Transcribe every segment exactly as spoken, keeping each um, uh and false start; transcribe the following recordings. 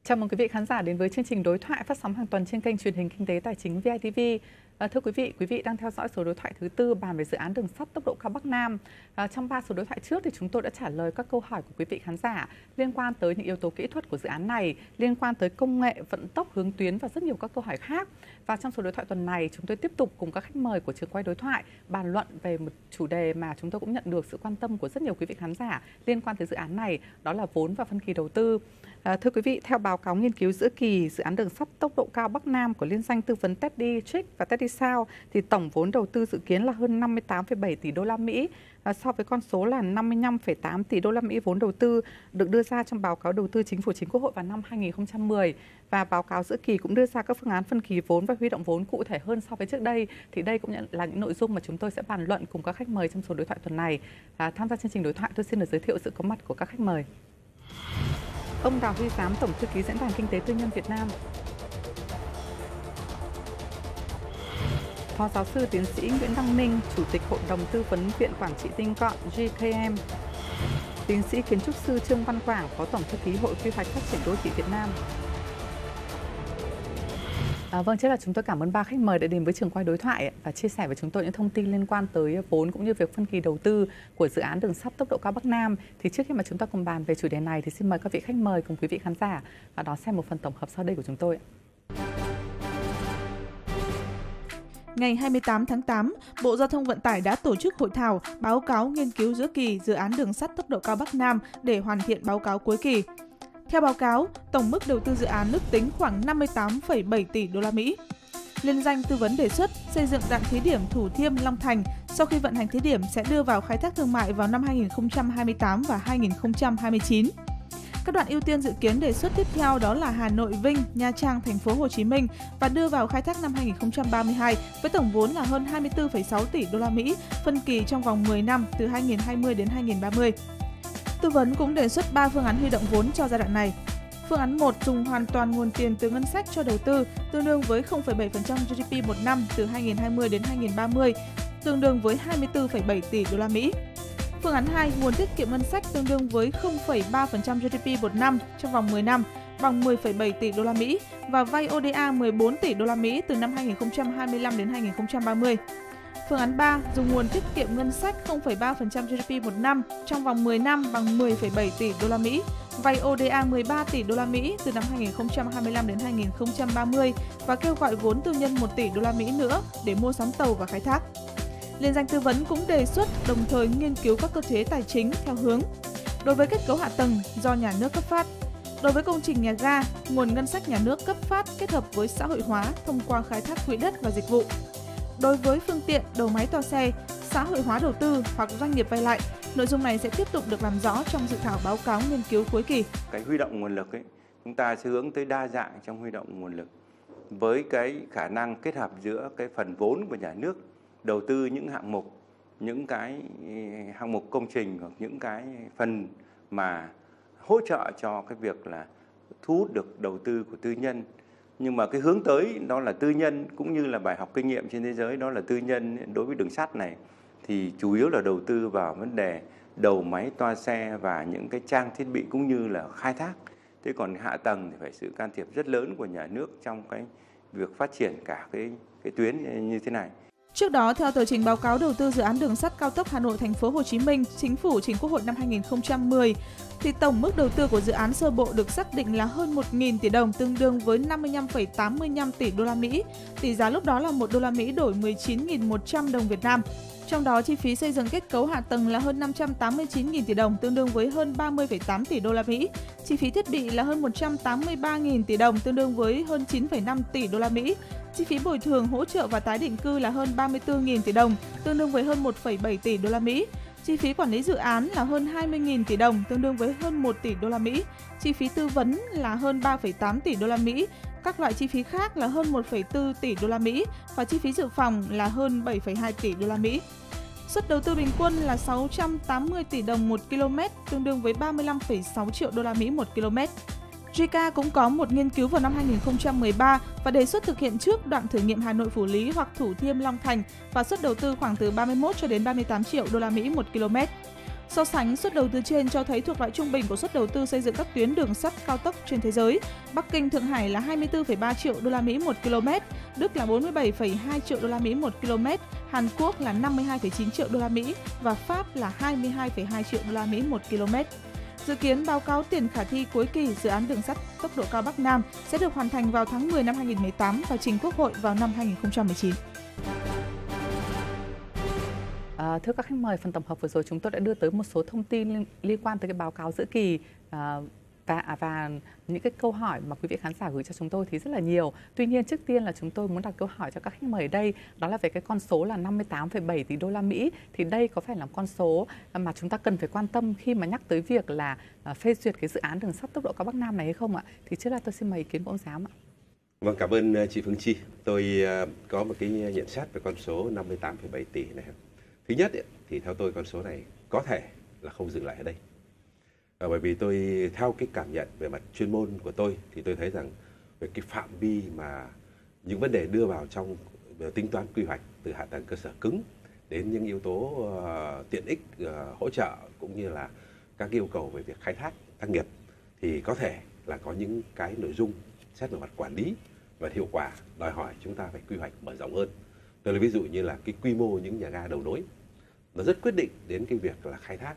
Chào mừng quý vị khán giả đến với chương trình đối thoại phát sóng hàng tuần trên kênh truyền hình Kinh tế Tài chính vê i tê vê. À, thưa quý vị, quý vị đang theo dõi số đối thoại thứ tư bàn về dự án đường sắt tốc độ cao Bắc Nam. À, trong ba số đối thoại trước thì chúng tôi đã trả lời các câu hỏi của quý vị khán giả liên quan tới những yếu tố kỹ thuật của dự án này, liên quan tới công nghệ, vận tốc, hướng tuyến và rất nhiều các câu hỏi khác. Và trong số đối thoại tuần này, chúng tôi tiếp tục cùng các khách mời của trường quay đối thoại bàn luận về một chủ đề mà chúng tôi cũng nhận được sự quan tâm của rất nhiều quý vị khán giả liên quan tới dự án này, đó là vốn và phân kỳ đầu tư. À, thưa quý vị, theo báo cáo nghiên cứu giữa kỳ dự án đường sắt tốc độ cao Bắc Nam của liên danh tư vấn Teddy Trick và Teddy South thì tổng vốn đầu tư dự kiến là hơn năm mươi tám phẩy bảy tỷ đô la Mỹ, à, so với con số là năm mươi lăm phẩy tám tỷ đô la Mỹ vốn đầu tư được đưa ra trong báo cáo đầu tư chính phủ chính Quốc hội vào năm hai nghìn không trăm mười. Và báo cáo giữa kỳ cũng đưa ra các phương án phân kỳ vốn và huy động vốn cụ thể hơn so với trước đây. Thì đây cũng là những nội dung mà chúng tôi sẽ bàn luận cùng các khách mời trong số đối thoại tuần này. À, tham gia chương trình đối thoại, tôi xin được giới thiệu sự có mặt của các khách mời. Ông Đào Huy Giám, Tổng thư ký Diễn đàn Kinh tế Tư nhân Việt Nam. Phó giáo sư tiến sĩ Nguyễn Đăng Ninh, Chủ tịch Hội đồng Tư vấn Viện Quản trị Tinh gọn giê ca em. Tiến sĩ kiến trúc sư Trương Văn Quảng, Phó Tổng thư ký Hội Quy hoạch Phát triển Đô thị Việt Nam. À, vâng, trước là chúng tôi cảm ơn ba khách mời đã đến với trường quay đối thoại và chia sẻ với chúng tôi những thông tin liên quan tới vốn cũng như việc phân kỳ đầu tư của dự án đường sắt tốc độ cao Bắc Nam. Thì trước khi mà chúng ta cùng bàn về chủ đề này thì xin mời các vị khách mời cùng quý vị khán giả và đón xem một phần tổng hợp sau đây của chúng tôi. Ngày hai mươi tám tháng tám, Bộ Giao thông Vận tải đã tổ chức hội thảo báo cáo nghiên cứu giữa kỳ dự án đường sắt tốc độ cao Bắc Nam để hoàn thiện báo cáo cuối kỳ. Theo báo cáo, tổng mức đầu tư dự án ước tính khoảng năm mươi tám phẩy bảy tỷ đô la Mỹ. Liên danh tư vấn đề xuất xây dựng đoạn thí điểm Thủ Thiêm Long Thành sau khi vận hành thí điểm sẽ đưa vào khai thác thương mại vào năm hai nghìn không trăm hai mươi tám và hai nghìn không trăm hai mươi chín. Các đoạn ưu tiên dự kiến đề xuất tiếp theo đó là Hà Nội Vinh, Nha Trang, Thành phố Hồ Chí Minh và đưa vào khai thác năm hai nghìn không trăm ba mươi hai với tổng vốn là hơn hai mươi tư phẩy sáu tỷ đô la Mỹ, phân kỳ trong vòng mười năm từ hai nghìn không trăm hai mươi đến hai nghìn không trăm ba mươi. Tư vấn cũng đề xuất ba phương án huy động vốn cho giai đoạn này. Phương án một dùng hoàn toàn nguồn tiền từ ngân sách cho đầu tư, tương đương với không phẩy bảy phần trăm giê đê pê một năm từ hai nghìn không trăm hai mươi đến hai nghìn không trăm ba mươi, tương đương với hai mươi tư phẩy bảy tỷ đô la Mỹ. Phương án hai, nguồn tiết kiệm ngân sách tương đương với không phẩy ba phần trăm giê đê pê một năm trong vòng mười năm, bằng mười phẩy bảy tỷ đô la Mỹ và vay ô đê a mười bốn tỷ đô la Mỹ từ năm hai nghìn không trăm hai mươi lăm đến hai nghìn không trăm ba mươi. Phương án ba, dùng nguồn tiết kiệm ngân sách không phẩy ba phần trăm giê đê pê một năm trong vòng mười năm bằng mười phẩy bảy tỷ đô la Mỹ, vay ô đê a mười ba tỷ đô la Mỹ từ năm hai nghìn không trăm hai mươi lăm đến hai nghìn không trăm ba mươi và kêu gọi vốn tư nhân một tỷ đô la Mỹ nữa để mua sắm tàu và khai thác. Liên danh tư vấn cũng đề xuất đồng thời nghiên cứu các cơ chế tài chính theo hướng: đối với kết cấu hạ tầng do nhà nước cấp phát, đối với công trình nhà ga, nguồn ngân sách nhà nước cấp phát kết hợp với xã hội hóa thông qua khai thác quỹ đất và dịch vụ. Đối với phương tiện, đầu máy toa xe, xã hội hóa đầu tư hoặc doanh nghiệp vay lại. Nội dung này sẽ tiếp tục được làm rõ trong dự thảo báo cáo nghiên cứu cuối kỳ. Cái huy động nguồn lực ấy, chúng ta sẽ hướng tới đa dạng trong huy động nguồn lực với cái khả năng kết hợp giữa cái phần vốn của nhà nước đầu tư những hạng mục, những cái hạng mục công trình hoặc những cái phần mà hỗ trợ cho cái việc là thu hút được đầu tư của tư nhân. Nhưng mà cái hướng tới đó là tư nhân, cũng như là bài học kinh nghiệm trên thế giới đó là tư nhân đối với đường sắt này thì chủ yếu là đầu tư vào vấn đề đầu máy toa xe và những cái trang thiết bị cũng như là khai thác. Thế còn hạ tầng thì phải sự can thiệp rất lớn của nhà nước trong cái việc phát triển cả cái cái tuyến như thế này. Trước đó, theo tờ trình báo cáo đầu tư dự án đường sắt cao tốc Hà Nội Thành phố Hồ Chí Minh, Chính phủ trình Quốc hội năm hai nghìn không trăm mười, thì tổng mức đầu tư của dự án sơ bộ được xác định là hơn một nghìn tỷ đồng, tương đương với năm mươi lăm phẩy tám mươi lăm tỷ đô la Mỹ. Tỷ giá lúc đó là một đô la Mỹ đổi mười chín nghìn một trăm đồng Việt Nam. Trong đó, chi phí xây dựng kết cấu hạ tầng là hơn năm trăm tám mươi chín nghìn tỷ đồng, tương đương với hơn ba mươi phẩy tám tỷ đô la Mỹ. Chi phí thiết bị là hơn một trăm tám mươi ba nghìn tỷ đồng, tương đương với hơn chín phẩy năm tỷ đô la Mỹ. Chi phí bồi thường, hỗ trợ và tái định cư là hơn ba mươi tư nghìn tỷ đồng, tương đương với hơn một phẩy bảy tỷ đô la Mỹ. Chi phí quản lý dự án là hơn hai mươi nghìn tỷ đồng, tương đương với hơn một tỷ đô la Mỹ. Chi phí tư vấn là hơn ba phẩy tám tỷ đô la Mỹ. Các loại chi phí khác là hơn một phẩy bốn tỷ đô la Mỹ và chi phí dự phòng là hơn bảy phẩy hai tỷ đô la Mỹ. Suất đầu tư bình quân là sáu trăm tám mươi tỷ đồng một km, tương đương với ba mươi lăm phẩy sáu triệu đô la Mỹ một km. giê ca cũng có một nghiên cứu vào năm hai nghìn không trăm mười ba và đề xuất thực hiện trước đoạn thử nghiệm Hà Nội Phủ Lý hoặc Thủ Thiêm Long Thành và suất đầu tư khoảng từ ba mươi mốt cho đến ba mươi tám triệu đô la Mỹ một km. So sánh suất đầu tư trên cho thấy thuộc loại trung bình của suất đầu tư xây dựng các tuyến đường sắt cao tốc trên thế giới. Bắc Kinh, Thượng Hải là hai mươi tư phẩy ba triệu đô la Mỹ một km, Đức là bốn mươi bảy phẩy hai triệu đô la Mỹ một km, Hàn Quốc là năm mươi hai phẩy chín triệu đô la Mỹ và Pháp là hai mươi hai phẩy hai triệu đô la Mỹ một km. Dự kiến báo cáo tiền khả thi cuối kỳ dự án đường sắt tốc độ cao Bắc Nam sẽ được hoàn thành vào tháng mười năm hai nghìn không trăm mười tám và trình Quốc hội vào năm hai nghìn không trăm mười chín. À, thưa các khách mời, phần tổng hợp vừa rồi chúng tôi đã đưa tới một số thông tin liên, liên quan tới cái báo cáo giữa kỳ à, và và những cái câu hỏi mà quý vị khán giả gửi cho chúng tôi thì rất là nhiều. Tuy nhiên trước tiên là chúng tôi muốn đặt câu hỏi cho các khách mời ở đây, đó là về cái con số là năm mươi tám phẩy bảy tỷ đô la Mỹ. Thì đây có phải là con số mà chúng ta cần phải quan tâm khi mà nhắc tới việc là à, phê duyệt cái dự án đường sắt tốc độ cao Bắc Nam này hay không ạ? Thì trước là tôi xin mời ý kiến của ông Giám ạ. Vâng, cảm ơn chị Phương Chi. Tôi có một cái nhận xét về con số năm mươi tám phẩy bảy tỷ này. Thứ nhất thì theo tôi con số này có thể là không dừng lại ở đây. À, bởi vì tôi theo cái cảm nhận về mặt chuyên môn của tôi thì tôi thấy rằng về cái phạm vi mà những vấn đề đưa vào trong tính toán quy hoạch, từ hạ tầng cơ sở cứng đến những yếu tố uh, tiện ích uh, hỗ trợ cũng như là các yêu cầu về việc khai thác tác nghiệp thì có thể là có những cái nội dung xét về mặt quản lý và hiệu quả đòi hỏi chúng ta phải quy hoạch mở rộng hơn. Tôi lấy ví dụ như là cái quy mô những nhà ga đầu nối nó rất quyết định đến cái việc là khai thác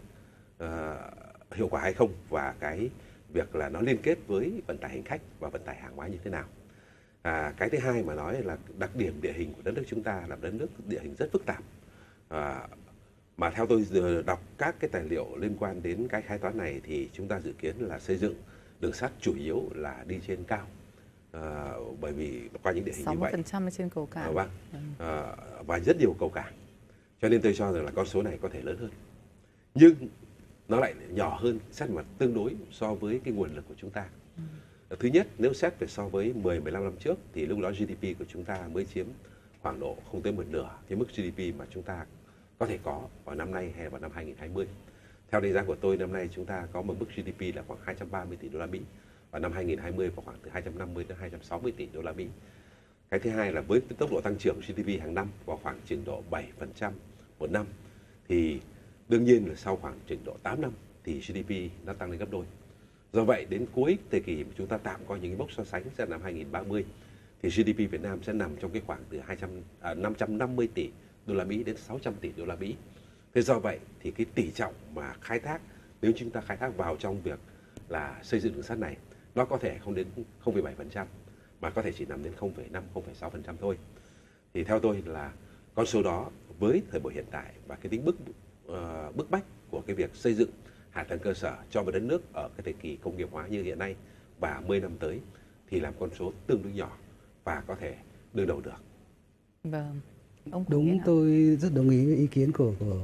uh, hiệu quả hay không, và cái việc là nó liên kết với vận tải hành khách và vận tải hàng hóa như thế nào. À, cái thứ hai mà nói là đặc điểm địa hình của đất nước chúng ta là đất nước địa hình rất phức tạp. À, mà theo tôi đọc các cái tài liệu liên quan đến cái khai toán này thì chúng ta dự kiến là xây dựng đường sắt chủ yếu là đi trên cao. À, bởi vì qua những địa hình như vậy sáu mươi phần trăm trên cầu cảng. À, vâng. À, và rất nhiều cầu cảng. Cho nên tôi cho rằng là con số này có thể lớn hơn. Nhưng nó lại nhỏ hơn xét mặt tương đối so với cái nguồn lực của chúng ta. Ừ. Thứ nhất, nếu xét về so với mười mười lăm năm trước thì lúc đó giê đê pê của chúng ta mới chiếm khoảng độ không tới một nửa cái mức giê đê pê mà chúng ta có thể có vào năm nay hay vào năm hai nghìn không trăm hai mươi. Theo đánh giá của tôi, năm nay chúng ta có một mức giê đê pê là khoảng hai trăm ba mươi tỷ đô la Mỹ, và năm hai nghìn không trăm hai mươi vào khoảng từ hai trăm năm mươi đến hai trăm sáu mươi tỷ đô la Mỹ. Cái thứ hai là với tốc độ tăng trưởng giê đê pê hàng năm vào khoảng chừng độ bảy phần trăm một năm thì đương nhiên là sau khoảng chừng độ tám năm thì giê đê pê nó tăng lên gấp đôi. Do vậy đến cuối thời kỳ mà chúng ta tạm coi những cái mốc so sánh sẽ năm hai nghìn không trăm ba mươi thì giê đê pê Việt Nam sẽ nằm trong cái khoảng từ hai trăm, à, năm trăm năm mươi tỷ đô la Mỹ đến sáu trăm tỷ đô la Mỹ. Thế do vậy thì cái tỷ trọng mà khai thác, nếu chúng ta khai thác vào trong việc là xây dựng đường sắt này, nó có thể không đến không phẩy bảy phần trăm mà có thể chỉ nằm đến không phẩy năm, không phẩy sáu phần trăm thôi. Thì theo tôi là con số đó với thời buổi hiện tại và cái tính bức uh, bức bách của cái việc xây dựng hạ tầng cơ sở cho một đất nước ở cái thời kỳ công nghiệp hóa như hiện nay và mười năm tới thì làm con số tương đối nhỏ và có thể đương đầu được. Vâng. Ông Đúng, tôi rất đồng ý với ý kiến của của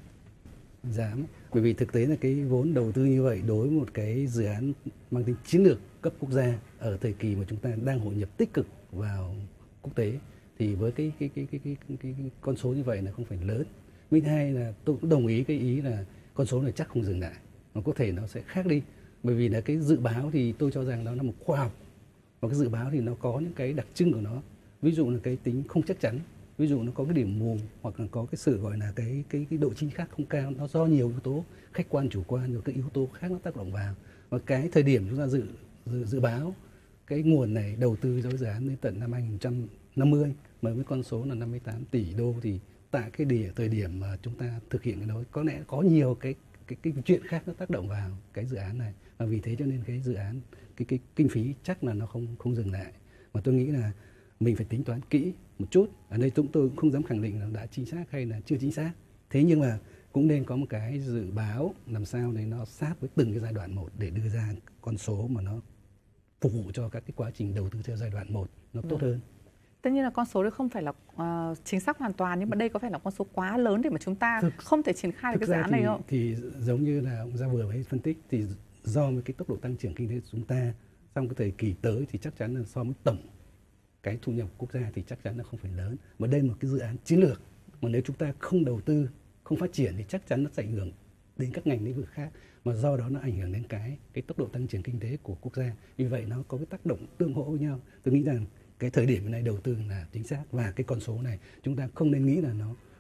Giám, bởi vì thực tế là cái vốn đầu tư như vậy đối với một cái dự án mang tính chiến lược cấp quốc gia ở thời kỳ mà chúng ta đang hội nhập tích cực vào quốc tế thì với cái cái cái cái cái, cái, cái, cái con số như vậy là không phải lớn. Thứ hai là tôi cũng đồng ý cái ý là con số này chắc không dừng lại, mà có thể nó sẽ khác đi, bởi vì là cái dự báo thì tôi cho rằng nó là một khoa học, và cái dự báo thì nó có những cái đặc trưng của nó, ví dụ là cái tính không chắc chắn, ví dụ nó có cái điểm mù hoặc là có cái sự gọi là cái cái cái độ chính xác không cao, nó do nhiều yếu tố khách quan chủ quan rồi các yếu tố khác nó tác động vào, và cái thời điểm chúng ta dự dự, dự báo cái nguồn này đầu tư cho dự án đến tận năm hai nghìn không trăm năm mươi mà với con số là năm mươi tám tỷ đô thì tại cái địa thời điểm mà chúng ta thực hiện cái đó có lẽ có nhiều cái cái cái chuyện khác nó tác động vào cái dự án này, và vì thế cho nên cái dự án cái cái kinh phí chắc là nó không không dừng lại, mà tôi nghĩ là mình phải tính toán kỹ một chút. Ở đây chúng tôi cũng không dám khẳng định là đã chính xác hay là chưa chính xác, thế nhưng mà cũng nên có một cái dự báo làm sao để nó sát với từng cái giai đoạn một để đưa ra con số mà nó phục vụ cho các cái quá trình đầu tư theo giai đoạn một nó tốt hơn. Tất nhiên là con số đấy không phải là uh, chính xác hoàn toàn, nhưng mà đây có phải là con số quá lớn để mà chúng ta thực, không thể triển khai được cái dự án này không? Thì giống như là ông Gia vừa mới phân tích thì do với cái tốc độ tăng trưởng kinh tế của chúng ta trong cái thời kỳ tới thì chắc chắn là so với tổng cái thu nhập quốc gia thì chắc chắn là không phải lớn. Mà đây là một cái dự án chiến lược mà nếu chúng ta không đầu tư, không phát triển thì chắc chắn nó sẽ ảnh hưởng đến các ngành lĩnh vực khác, mà do đó nó ảnh hưởng đến cái cái tốc độ tăng trưởng kinh tế của quốc gia. Vì vậy nó có cái tác động tương hỗ với nhau. Tôi nghĩ rằng cái thời điểm này đầu tư là chính xác, và cái con số này chúng ta không nên nghĩ là nó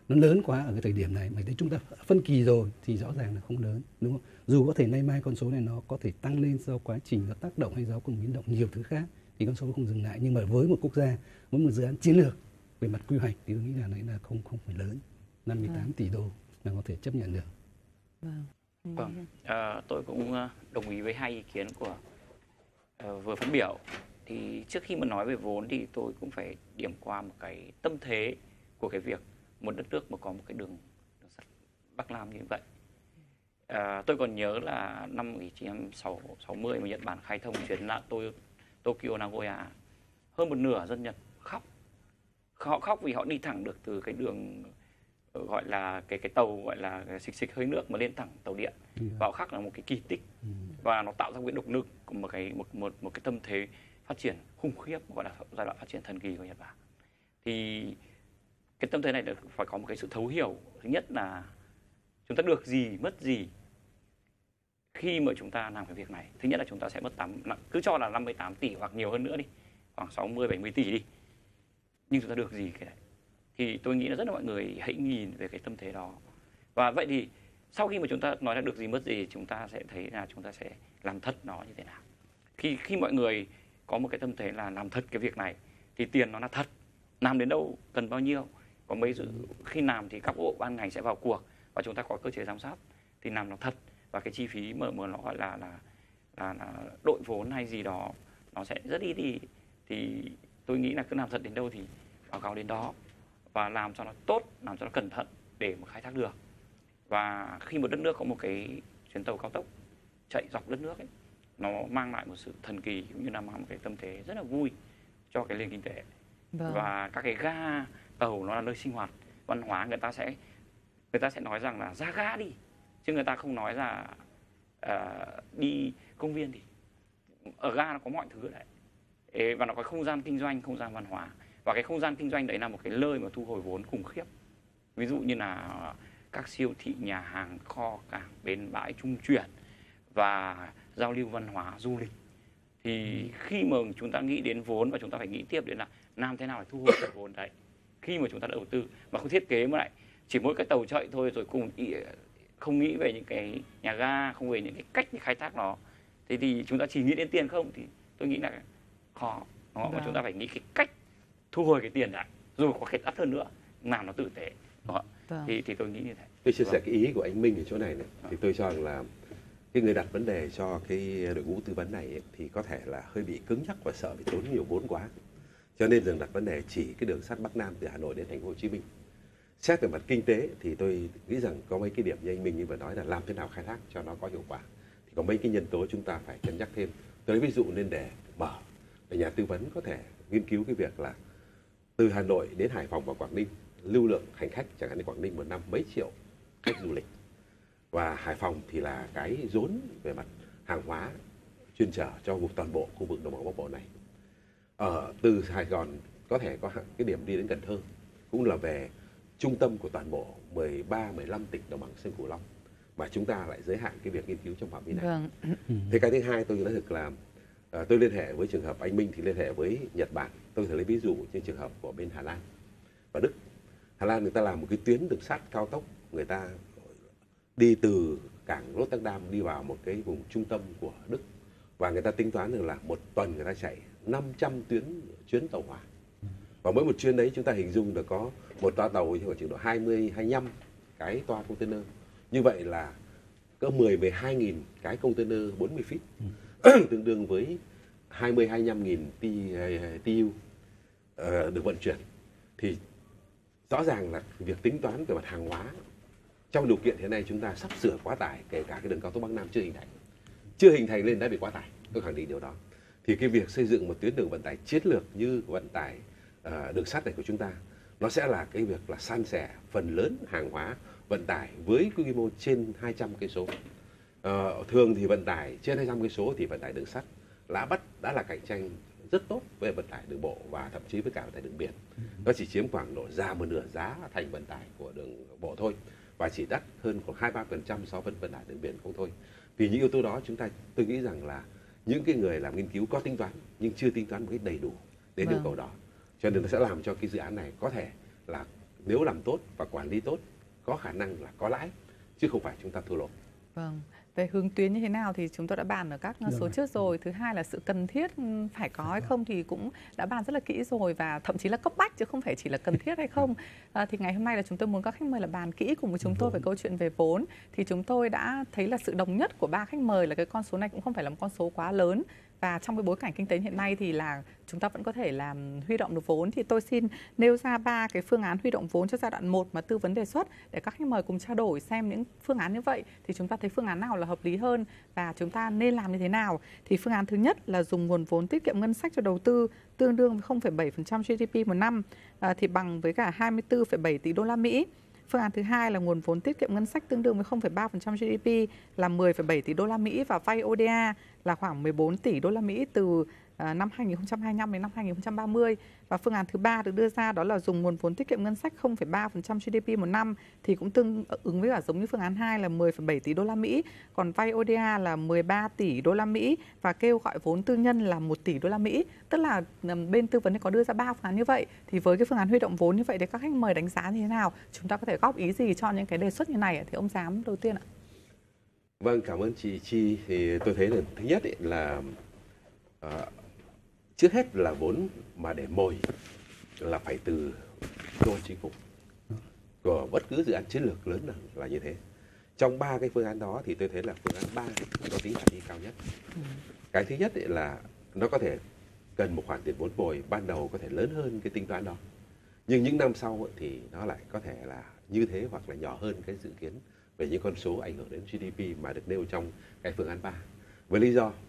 nó lớn quá ở cái thời điểm này, mà thấy chúng ta phân kỳ rồi thì rõ ràng là không lớn, đúng không? Dù có thể nay mai con số này nó có thể tăng lên do quá trình nó tác động hay do cùng biến động nhiều thứ khác thì con số không dừng lại, nhưng mà với một quốc gia, với một dự án chiến lược về mặt quy hoạch thì tôi nghĩ là đấy là không không phải lớn, năm mươi tám tỷ đô là có thể chấp nhận được. Vâng. Vâng, à, tôi cũng đồng ý với hai ý kiến của uh, vừa phát biểu. Thì trước khi mà nói về vốn thì tôi cũng phải điểm qua một cái tâm thế của cái việc một đất nước mà có một cái đường, đường sắt Bắc Nam như vậy. À, tôi còn nhớ là năm một nghìn chín trăm sáu mươi mà Nhật Bản khai thông chuyến là tôi Tokyo Nagoya, hơn một nửa dân Nhật khóc. Họ khóc vì họ đi thẳng được từ cái đường gọi là cái cái tàu gọi là xịch xịch hơi nước mà lên thẳng tàu điện, và họ khắc là một cái kỳ tích, và nó tạo ra cái động lực của một cái một một một cái tâm thế phát triển khủng khiếp, gọi là giai đoạn phát triển thần kỳ của Nhật Bản. Thì cái tâm thế này phải có một cái sự thấu hiểu. Thứ nhất là chúng ta được gì mất gì khi mà chúng ta làm cái việc này. Thứ nhất là chúng ta sẽ mất tám, cứ cho là năm mươi tám tỷ hoặc nhiều hơn nữa đi, khoảng sáu mươi bảy mươi tỷ đi, nhưng chúng ta được gì cái đấy. Thì tôi nghĩ là rất là mọi người hãy nhìn về cái tâm thế đó. Và vậy thì sau khi mà chúng ta nói là được gì mất gì, chúng ta sẽ thấy là chúng ta sẽ làm thật nó như thế nào. Khi khi mọi người có một cái tâm thế là làm thật cái việc này thì tiền nó là thật, làm đến đâu cần bao nhiêu, có mấy dự khi làm thì các bộ ban ngành sẽ vào cuộc và chúng ta có cơ chế giám sát thì làm nó thật, và cái chi phí mà mà nó gọi là là là, là đội vốn hay gì đó nó sẽ rất ít đi. Thì tôi nghĩ là cứ làm thật đến đâu thì báo cáo đến đó, và làm cho nó tốt, làm cho nó cẩn thận để mà khai thác được. Và khi một đất nước có một cái chuyến tàu cao tốc chạy dọc đất nước ấy, nó mang lại một sự thần kỳ cũng như là mang một cái tâm thế rất là vui cho cái nền kinh tế. Vâng. Và các cái ga tàu nó là nơi sinh hoạt văn hóa, người ta sẽ người ta sẽ nói rằng là ra ga đi, chứ người ta không nói là uh, đi công viên đi. Ở ga nó có mọi thứ đấy. Ê, và nó có không gian kinh doanh, không gian văn hóa, và cái không gian kinh doanh đấy là một cái nơi mà thu hồi vốn khủng khiếp. Ví dụ như là các siêu thị, nhà hàng, kho, cảng, bến bãi trung chuyển và giao lưu văn hóa, du lịch. Thì khi mà chúng ta nghĩ đến vốn và chúng ta phải nghĩ tiếp đến là làm thế nào để thu hồi được vốn đấy. Khi mà chúng ta đầu tư mà không thiết kế mà lại chỉ mỗi cái tàu chạy thôi, rồi cùng không nghĩ về những cái nhà ga, không về những cái cách để khai thác nó, thế thì chúng ta chỉ nghĩ đến tiền không thì tôi nghĩ là khó. Đó, mà chúng ta phải nghĩ cái cách thu hồi cái tiền lại, dù có cái đắt hơn nữa, làm nó tử tế. Đó. Vâng. Thì, thì tôi nghĩ như thế. Tôi chia sẻ cái ý của anh Minh ở chỗ này này. Thì tôi cho rằng là cái người đặt vấn đề cho cái đội ngũ tư vấn này ấy, thì có thể là hơi bị cứng nhắc và sợ bị tốn nhiều vốn quá. Cho nên rằng đặt vấn đề chỉ cái đường sắt Bắc Nam từ Hà Nội đến Thành phố Hồ Chí Minh. Xét về mặt kinh tế thì tôi nghĩ rằng có mấy cái điểm như anh Minh như vừa nói là làm thế nào khai thác cho nó có hiệu quả. Thì có mấy cái nhân tố chúng ta phải cân nhắc thêm. Tôi lấy ví dụ nên để mở, để nhà tư vấn có thể nghiên cứu cái việc là từ Hà Nội đến Hải Phòng và Quảng Ninh, lưu lượng hành khách chẳng hạn như Quảng Ninh một năm mấy triệu khách du lịch, và Hải Phòng thì là cái rốn về mặt hàng hóa chuyên chở cho toàn bộ khu vực đồng bằng Bắc Bộ này. Ở từ Sài Gòn có thể có cái điểm đi đến Cần Thơ, cũng là về trung tâm của toàn bộ mười ba mười lăm tỉnh đồng bằng sông Cửu Long, mà chúng ta lại giới hạn cái việc nghiên cứu trong phạm vi này. Vâng. Thế cái thứ hai tôi nói thực là à, tôi liên hệ với trường hợp anh Minh thì liên hệ với Nhật Bản. Tôi thể lấy ví dụ như trường hợp của bên Hà Lan và Đức. Hà Lan người ta làm một cái tuyến đường sắt cao tốc, người ta đi từ cảng Rotterdam đi vào một cái vùng trung tâm của Đức, và người ta tính toán được là một tuần người ta chạy năm trăm tuyến chuyến tàu hỏa, và mỗi một chuyến đấy chúng ta hình dung được có một toa tàu khoảng chừng độ hai mươi hai mươi lăm cái toa container, như vậy là có mười mười hai nghìn cái container bốn mươi feet, tương đương với hai mươi hai mươi lăm nghìn tê u uh, được vận chuyển. Thì rõ ràng là việc tính toán về mặt hàng hóa trong điều kiện hiện nay chúng ta sắp sửa quá tải, kể cả cái đường cao tốc Bắc Nam chưa hình thành, chưa hình thành lên đã bị quá tải, tôi khẳng định điều đó. Thì cái việc xây dựng một tuyến đường vận tải chiến lược như vận tải uh, đường sắt này của chúng ta, nó sẽ là cái việc là san sẻ phần lớn hàng hóa vận tải với quy mô trên hai trăm cây số. Uh, thường thì vận tải trên hai trăm cây số thì vận tải đường sắt đã bắt đã là cạnh tranh rất tốt với vận tải đường bộ và thậm chí với cả vận tải đường biển. Nó chỉ chiếm khoảng độ ra một nửa giá thành vận tải của đường bộ thôi, và chỉ đắt hơn khoảng hai ba phần trăm so với vận tải đường biển không thôi. Vì những yếu tố đó chúng ta tôi nghĩ rằng là những cái người làm nghiên cứu có tính toán nhưng chưa tính toán một cách đầy đủ đến vâng. yêu cầu đó, cho nên nó sẽ làm cho cái dự án này có thể là nếu làm tốt và quản lý tốt có khả năng là có lãi, chứ không phải chúng ta thua lỗ. Vâng. Về hướng tuyến như thế nào thì chúng tôi đã bàn ở các số trước rồi. Thứ hai là sự cần thiết phải có hay không thì cũng đã bàn rất là kỹ rồi, và thậm chí là cấp bách chứ không phải chỉ là cần thiết hay không. À, thì ngày hôm nay là chúng tôi muốn các khách mời là bàn kỹ cùng với chúng tôi về câu chuyện về vốn. Thì chúng tôi đã thấy là sự đồng nhất của ba khách mời là cái con số này cũng không phải là một con số quá lớn. Và trong cái bối cảnh kinh tế hiện nay thì là chúng ta vẫn có thể làm huy động được vốn. Thì tôi xin nêu ra ba cái phương án huy động vốn cho giai đoạn một mà tư vấn đề xuất để các khách mời cùng trao đổi xem những phương án như vậy thì chúng ta thấy phương án nào là hợp lý hơn và chúng ta nên làm như thế nào. Thì phương án thứ nhất là dùng nguồn vốn tiết kiệm ngân sách cho đầu tư tương đương với không phẩy bảy phần trăm giê đê pê một năm, à, thì bằng với cả hai mươi tư phẩy bảy tỷ đô la Mỹ. Phương án thứ hai là nguồn vốn tiết kiệm ngân sách tương đương với không phẩy ba phần trăm giê đê pê là mười phẩy bảy tỷ đô la Mỹ và vay ô đê a là khoảng mười bốn tỷ đô la Mỹ từ năm hai nghìn không trăm hai mươi lăm đến năm hai nghìn không trăm ba mươi. Và phương án thứ ba được đưa ra đó là dùng nguồn vốn tiết kiệm ngân sách không phẩy ba phần trăm giê đê pê một năm thì cũng tương ứng với cả giống như phương án hai là mười phẩy bảy tỷ đô la Mỹ, còn vay ô đê a là mười ba tỷ đô la Mỹ và kêu gọi vốn tư nhân là một tỷ đô la Mỹ. Tức là bên tư vấn có đưa ra ba phương án như vậy. Thì với cái phương án huy động vốn như vậy thì các khách mời đánh giá như thế nào? Chúng ta có thể góp ý gì cho những cái đề xuất như này? Thì ông Giám đầu tiên ạ. Vâng, cảm ơn chị Chi. Thì tôi thấy là thứ nhất ấy là uh, trước hết là vốn mà để mồi là phải từ cơ quan chính phủ của bất cứ dự án chiến lược lớn nào là như thế. Trong ba cái phương án đó thì tôi thấy là phương án ba có tính khả thi cao nhất. Ừ. Cái thứ nhất là nó có thể cần một khoản tiền vốn mồi ban đầu có thể lớn hơn cái tính toán đó, nhưng những năm sau thì nó lại có thể là như thế hoặc là nhỏ hơn cái dự kiến về những con số ảnh hưởng đến giê đê pê mà được nêu trong cái phương án ba. Với lý do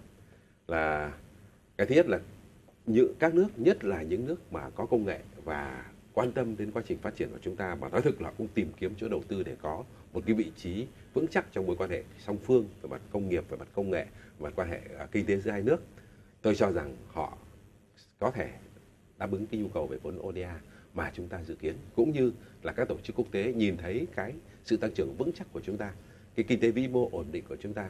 là cái thứ nhất là những các nước, nhất là những nước mà có công nghệ và quan tâm đến quá trình phát triển của chúng ta, mà nói thực là cũng tìm kiếm chỗ đầu tư để có một cái vị trí vững chắc trong mối quan hệ song phương về mặt công nghiệp, về mặt công nghệ, về mặt quan hệ kinh tế giữa hai nước. Tôi cho rằng họ có thể đáp ứng cái nhu cầu về vốn ô đê a mà chúng ta dự kiến, cũng như là các tổ chức quốc tế nhìn thấy cái sự tăng trưởng vững chắc của chúng ta, cái kinh tế vĩ mô ổn định của chúng ta,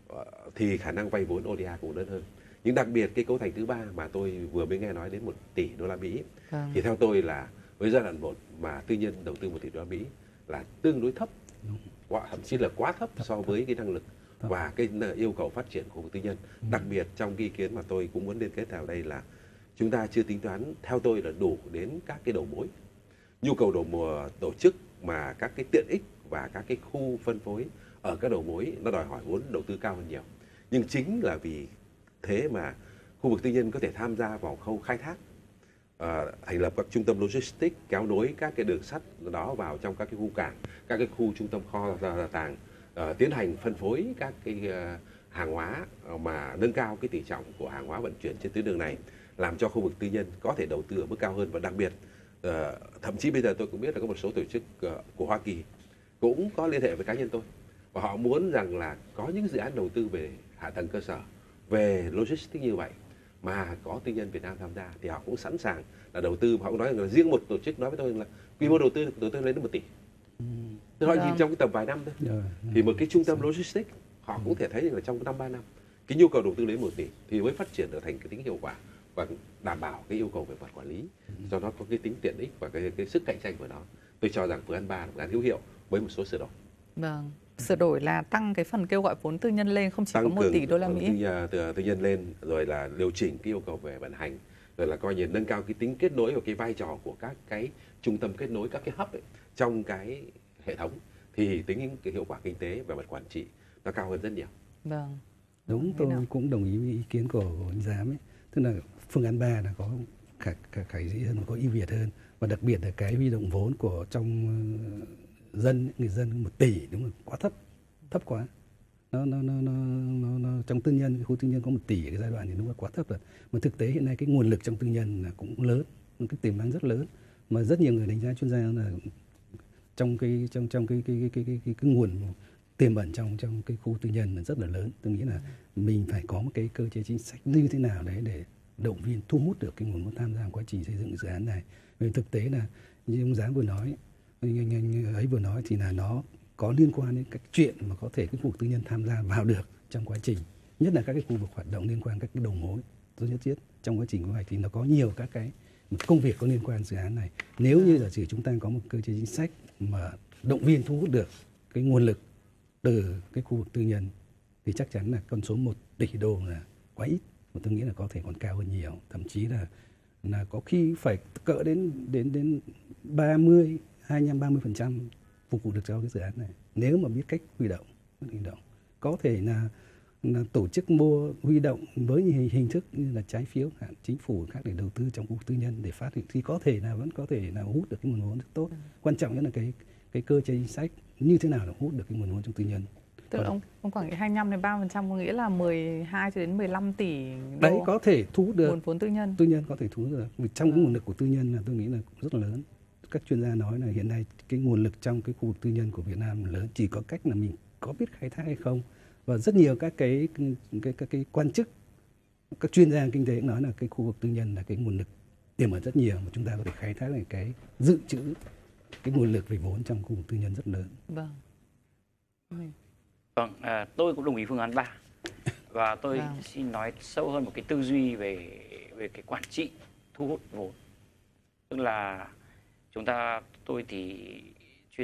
thì khả năng vay vốn ô đê a cũng lớn hơn. Nhưng đặc biệt cái cấu thành thứ ba mà tôi vừa mới nghe nói đến một tỷ đô la Mỹ, à. thì theo tôi là với giai đoạn một mà tư nhân đầu tư một tỷ đô la Mỹ là tương đối thấp, quá, thậm chí là quá thấp so với cái năng lực và cái yêu cầu phát triển của khu vực tư nhân. Ừ. Đặc biệt trong cái ý kiến mà tôi cũng muốn liên kết vào đây là chúng ta chưa tính toán, theo tôi là đủ đến các cái đầu mối, nhu cầu đầu mùa tổ chức mà các cái tiện ích và các cái khu phân phối ở các đầu mối nó đòi hỏi vốn đầu tư cao hơn nhiều. Nhưng chính là vì thế mà khu vực tư nhân có thể tham gia vào khâu khai thác, uh, thành lập các trung tâm logistics, kéo nối các cái đường sắt đó vào trong các cái khu cảng, các cái khu trung tâm kho tàng, uh, tiến hành phân phối các cái uh, hàng hóa mà nâng cao cái tỷ trọng của hàng hóa vận chuyển trên tuyến đường này, làm cho khu vực tư nhân có thể đầu tư ở mức cao hơn. Và đặc biệt uh, thậm chí bây giờ tôi cũng biết là có một số tổ chức uh, của Hoa Kỳ cũng có liên hệ với cá nhân tôi, và họ muốn rằng là có những dự án đầu tư về hạ tầng cơ sở, về logistics như vậy mà có tư nhân Việt Nam tham gia, thì họ cũng sẵn sàng là đầu tư. Họ cũng nói rằng là riêng một tổ chức nói với tôi là quy mô đầu tư đầu tư lên đến một tỷ. Tôi nói nhìn trong cái tầm vài năm thôi, yeah. thì một cái trung tâm logistics họ cũng thể thấy rằng là trong năm ba năm cái nhu cầu đầu tư đến một tỷ thì mới phát triển được thành cái tính hiệu quả và đảm bảo cái yêu cầu về mặt quản lý, cho nó có cái tính tiện ích và cái, cái sức cạnh tranh của nó. Tôi cho rằng phương án ba là phương án hữu hiệu với một số sửa đổi. Vâng. Sửa đổi là tăng cái phần kêu gọi vốn tư nhân lên, không chỉ tăng có một tỷ đô la Mỹ. Tư, tư, tư nhân lên, rồi là điều chỉnh cái yêu cầu về vận hành, rồi là coi như nâng cao cái tính kết nối và cái vai trò của các cái trung tâm kết nối, các cái hub ấy, trong cái hệ thống, thì tính cái hiệu quả kinh tế và mặt quản trị nó cao hơn rất nhiều. Vâng. Đúng, tôi nào? cũng đồng ý với ý kiến của, của anh Giám ấy. Tức là phương án ba là có khả, khả, khả dĩ hơn, có ưu việt hơn, và đặc biệt là cái huy động vốn của trong dân, người dân một tỷ đúng là quá thấp, thấp quá. Nó nó nó nó, nó, nó trong tư nhân, khu tư nhân có một tỷ ở cái giai đoạn thì đúng là quá thấp rồi. Mà thực tế hiện nay cái nguồn lực trong tư nhân là cũng lớn, cái tiềm năng rất lớn, mà rất nhiều người đánh giá chuyên gia là trong cái trong trong cái cái cái cái cái, cái, cái nguồn tiềm ẩn trong trong cái khu tư nhân là rất là lớn. Tôi nghĩ là mình phải có một cái cơ chế chính sách như thế nào đấy để động viên, thu hút được cái nguồn vốn tham gia quá trình xây dựng dự án này. Vì thực tế là như ông Giám vừa nói, anh, anh, anh ấy vừa nói thì là nó có liên quan đến các chuyện mà có thể cái khu vực tư nhân tham gia vào được trong quá trình, nhất là các cái khu vực hoạt động liên quan các cái đầu mối rất nhất thiết trong quá trình quy hoạch, thì nó có nhiều các cái một công việc có liên quan dự án này. Nếu như giả sử chúng ta có một cơ chế chính sách mà động viên thu hút được cái nguồn lực từ cái khu vực tư nhân thì chắc chắn là con số một tỷ đô là quá ít. Và tôi nghĩ là có thể còn cao hơn nhiều, thậm chí là là có khi phải cỡ đến đến đến ba mươi, hai mươi lăm, ba mươi phần trăm phục vụ được cho cái dự án này. Nếu mà biết cách huy động, huy động. Có thể là, là tổ chức mua huy động với hình, hình thức như là trái phiếu hạn chính phủ khác để đầu tư trong khu vực tư nhân để phát thì có thể là vẫn có thể là hút được cái nguồn vốn rất tốt. Quan trọng nhất là cái cái cơ chế chính sách như thế nào để hút được cái nguồn vốn trong tư nhân. Tức là ông ông Quảng nghĩ hai mươi lăm đến ba mươi phần trăm có nghĩa là mười hai cho đến mười lăm tỷ đô. Đấy có thể thu hút được nguồn vốn tư nhân. Tư nhân có thể thu hút được. Vì trong cái nguồn lực của tư nhân là tôi nghĩ là rất là lớn. Các chuyên gia nói là hiện nay cái nguồn lực trong cái khu vực tư nhân của Việt Nam lớn, chỉ có cách là mình có biết khai thác hay không. Và rất nhiều các cái cái các cái quan chức, các chuyên gia kinh tế cũng nói là cái khu vực tư nhân là cái nguồn lực tiềm ẩn rất nhiều mà chúng ta có thể khai thác lại cái dự trữ cái nguồn lực về vốn trong khu vực tư nhân rất lớn. Vâng. Vâng, à, tôi cũng đồng ý phương án ba. Và tôi Vâng. xin nói sâu hơn một cái tư duy về về cái quản trị thu hút vốn. Tức là chúng ta, tôi thì chuyên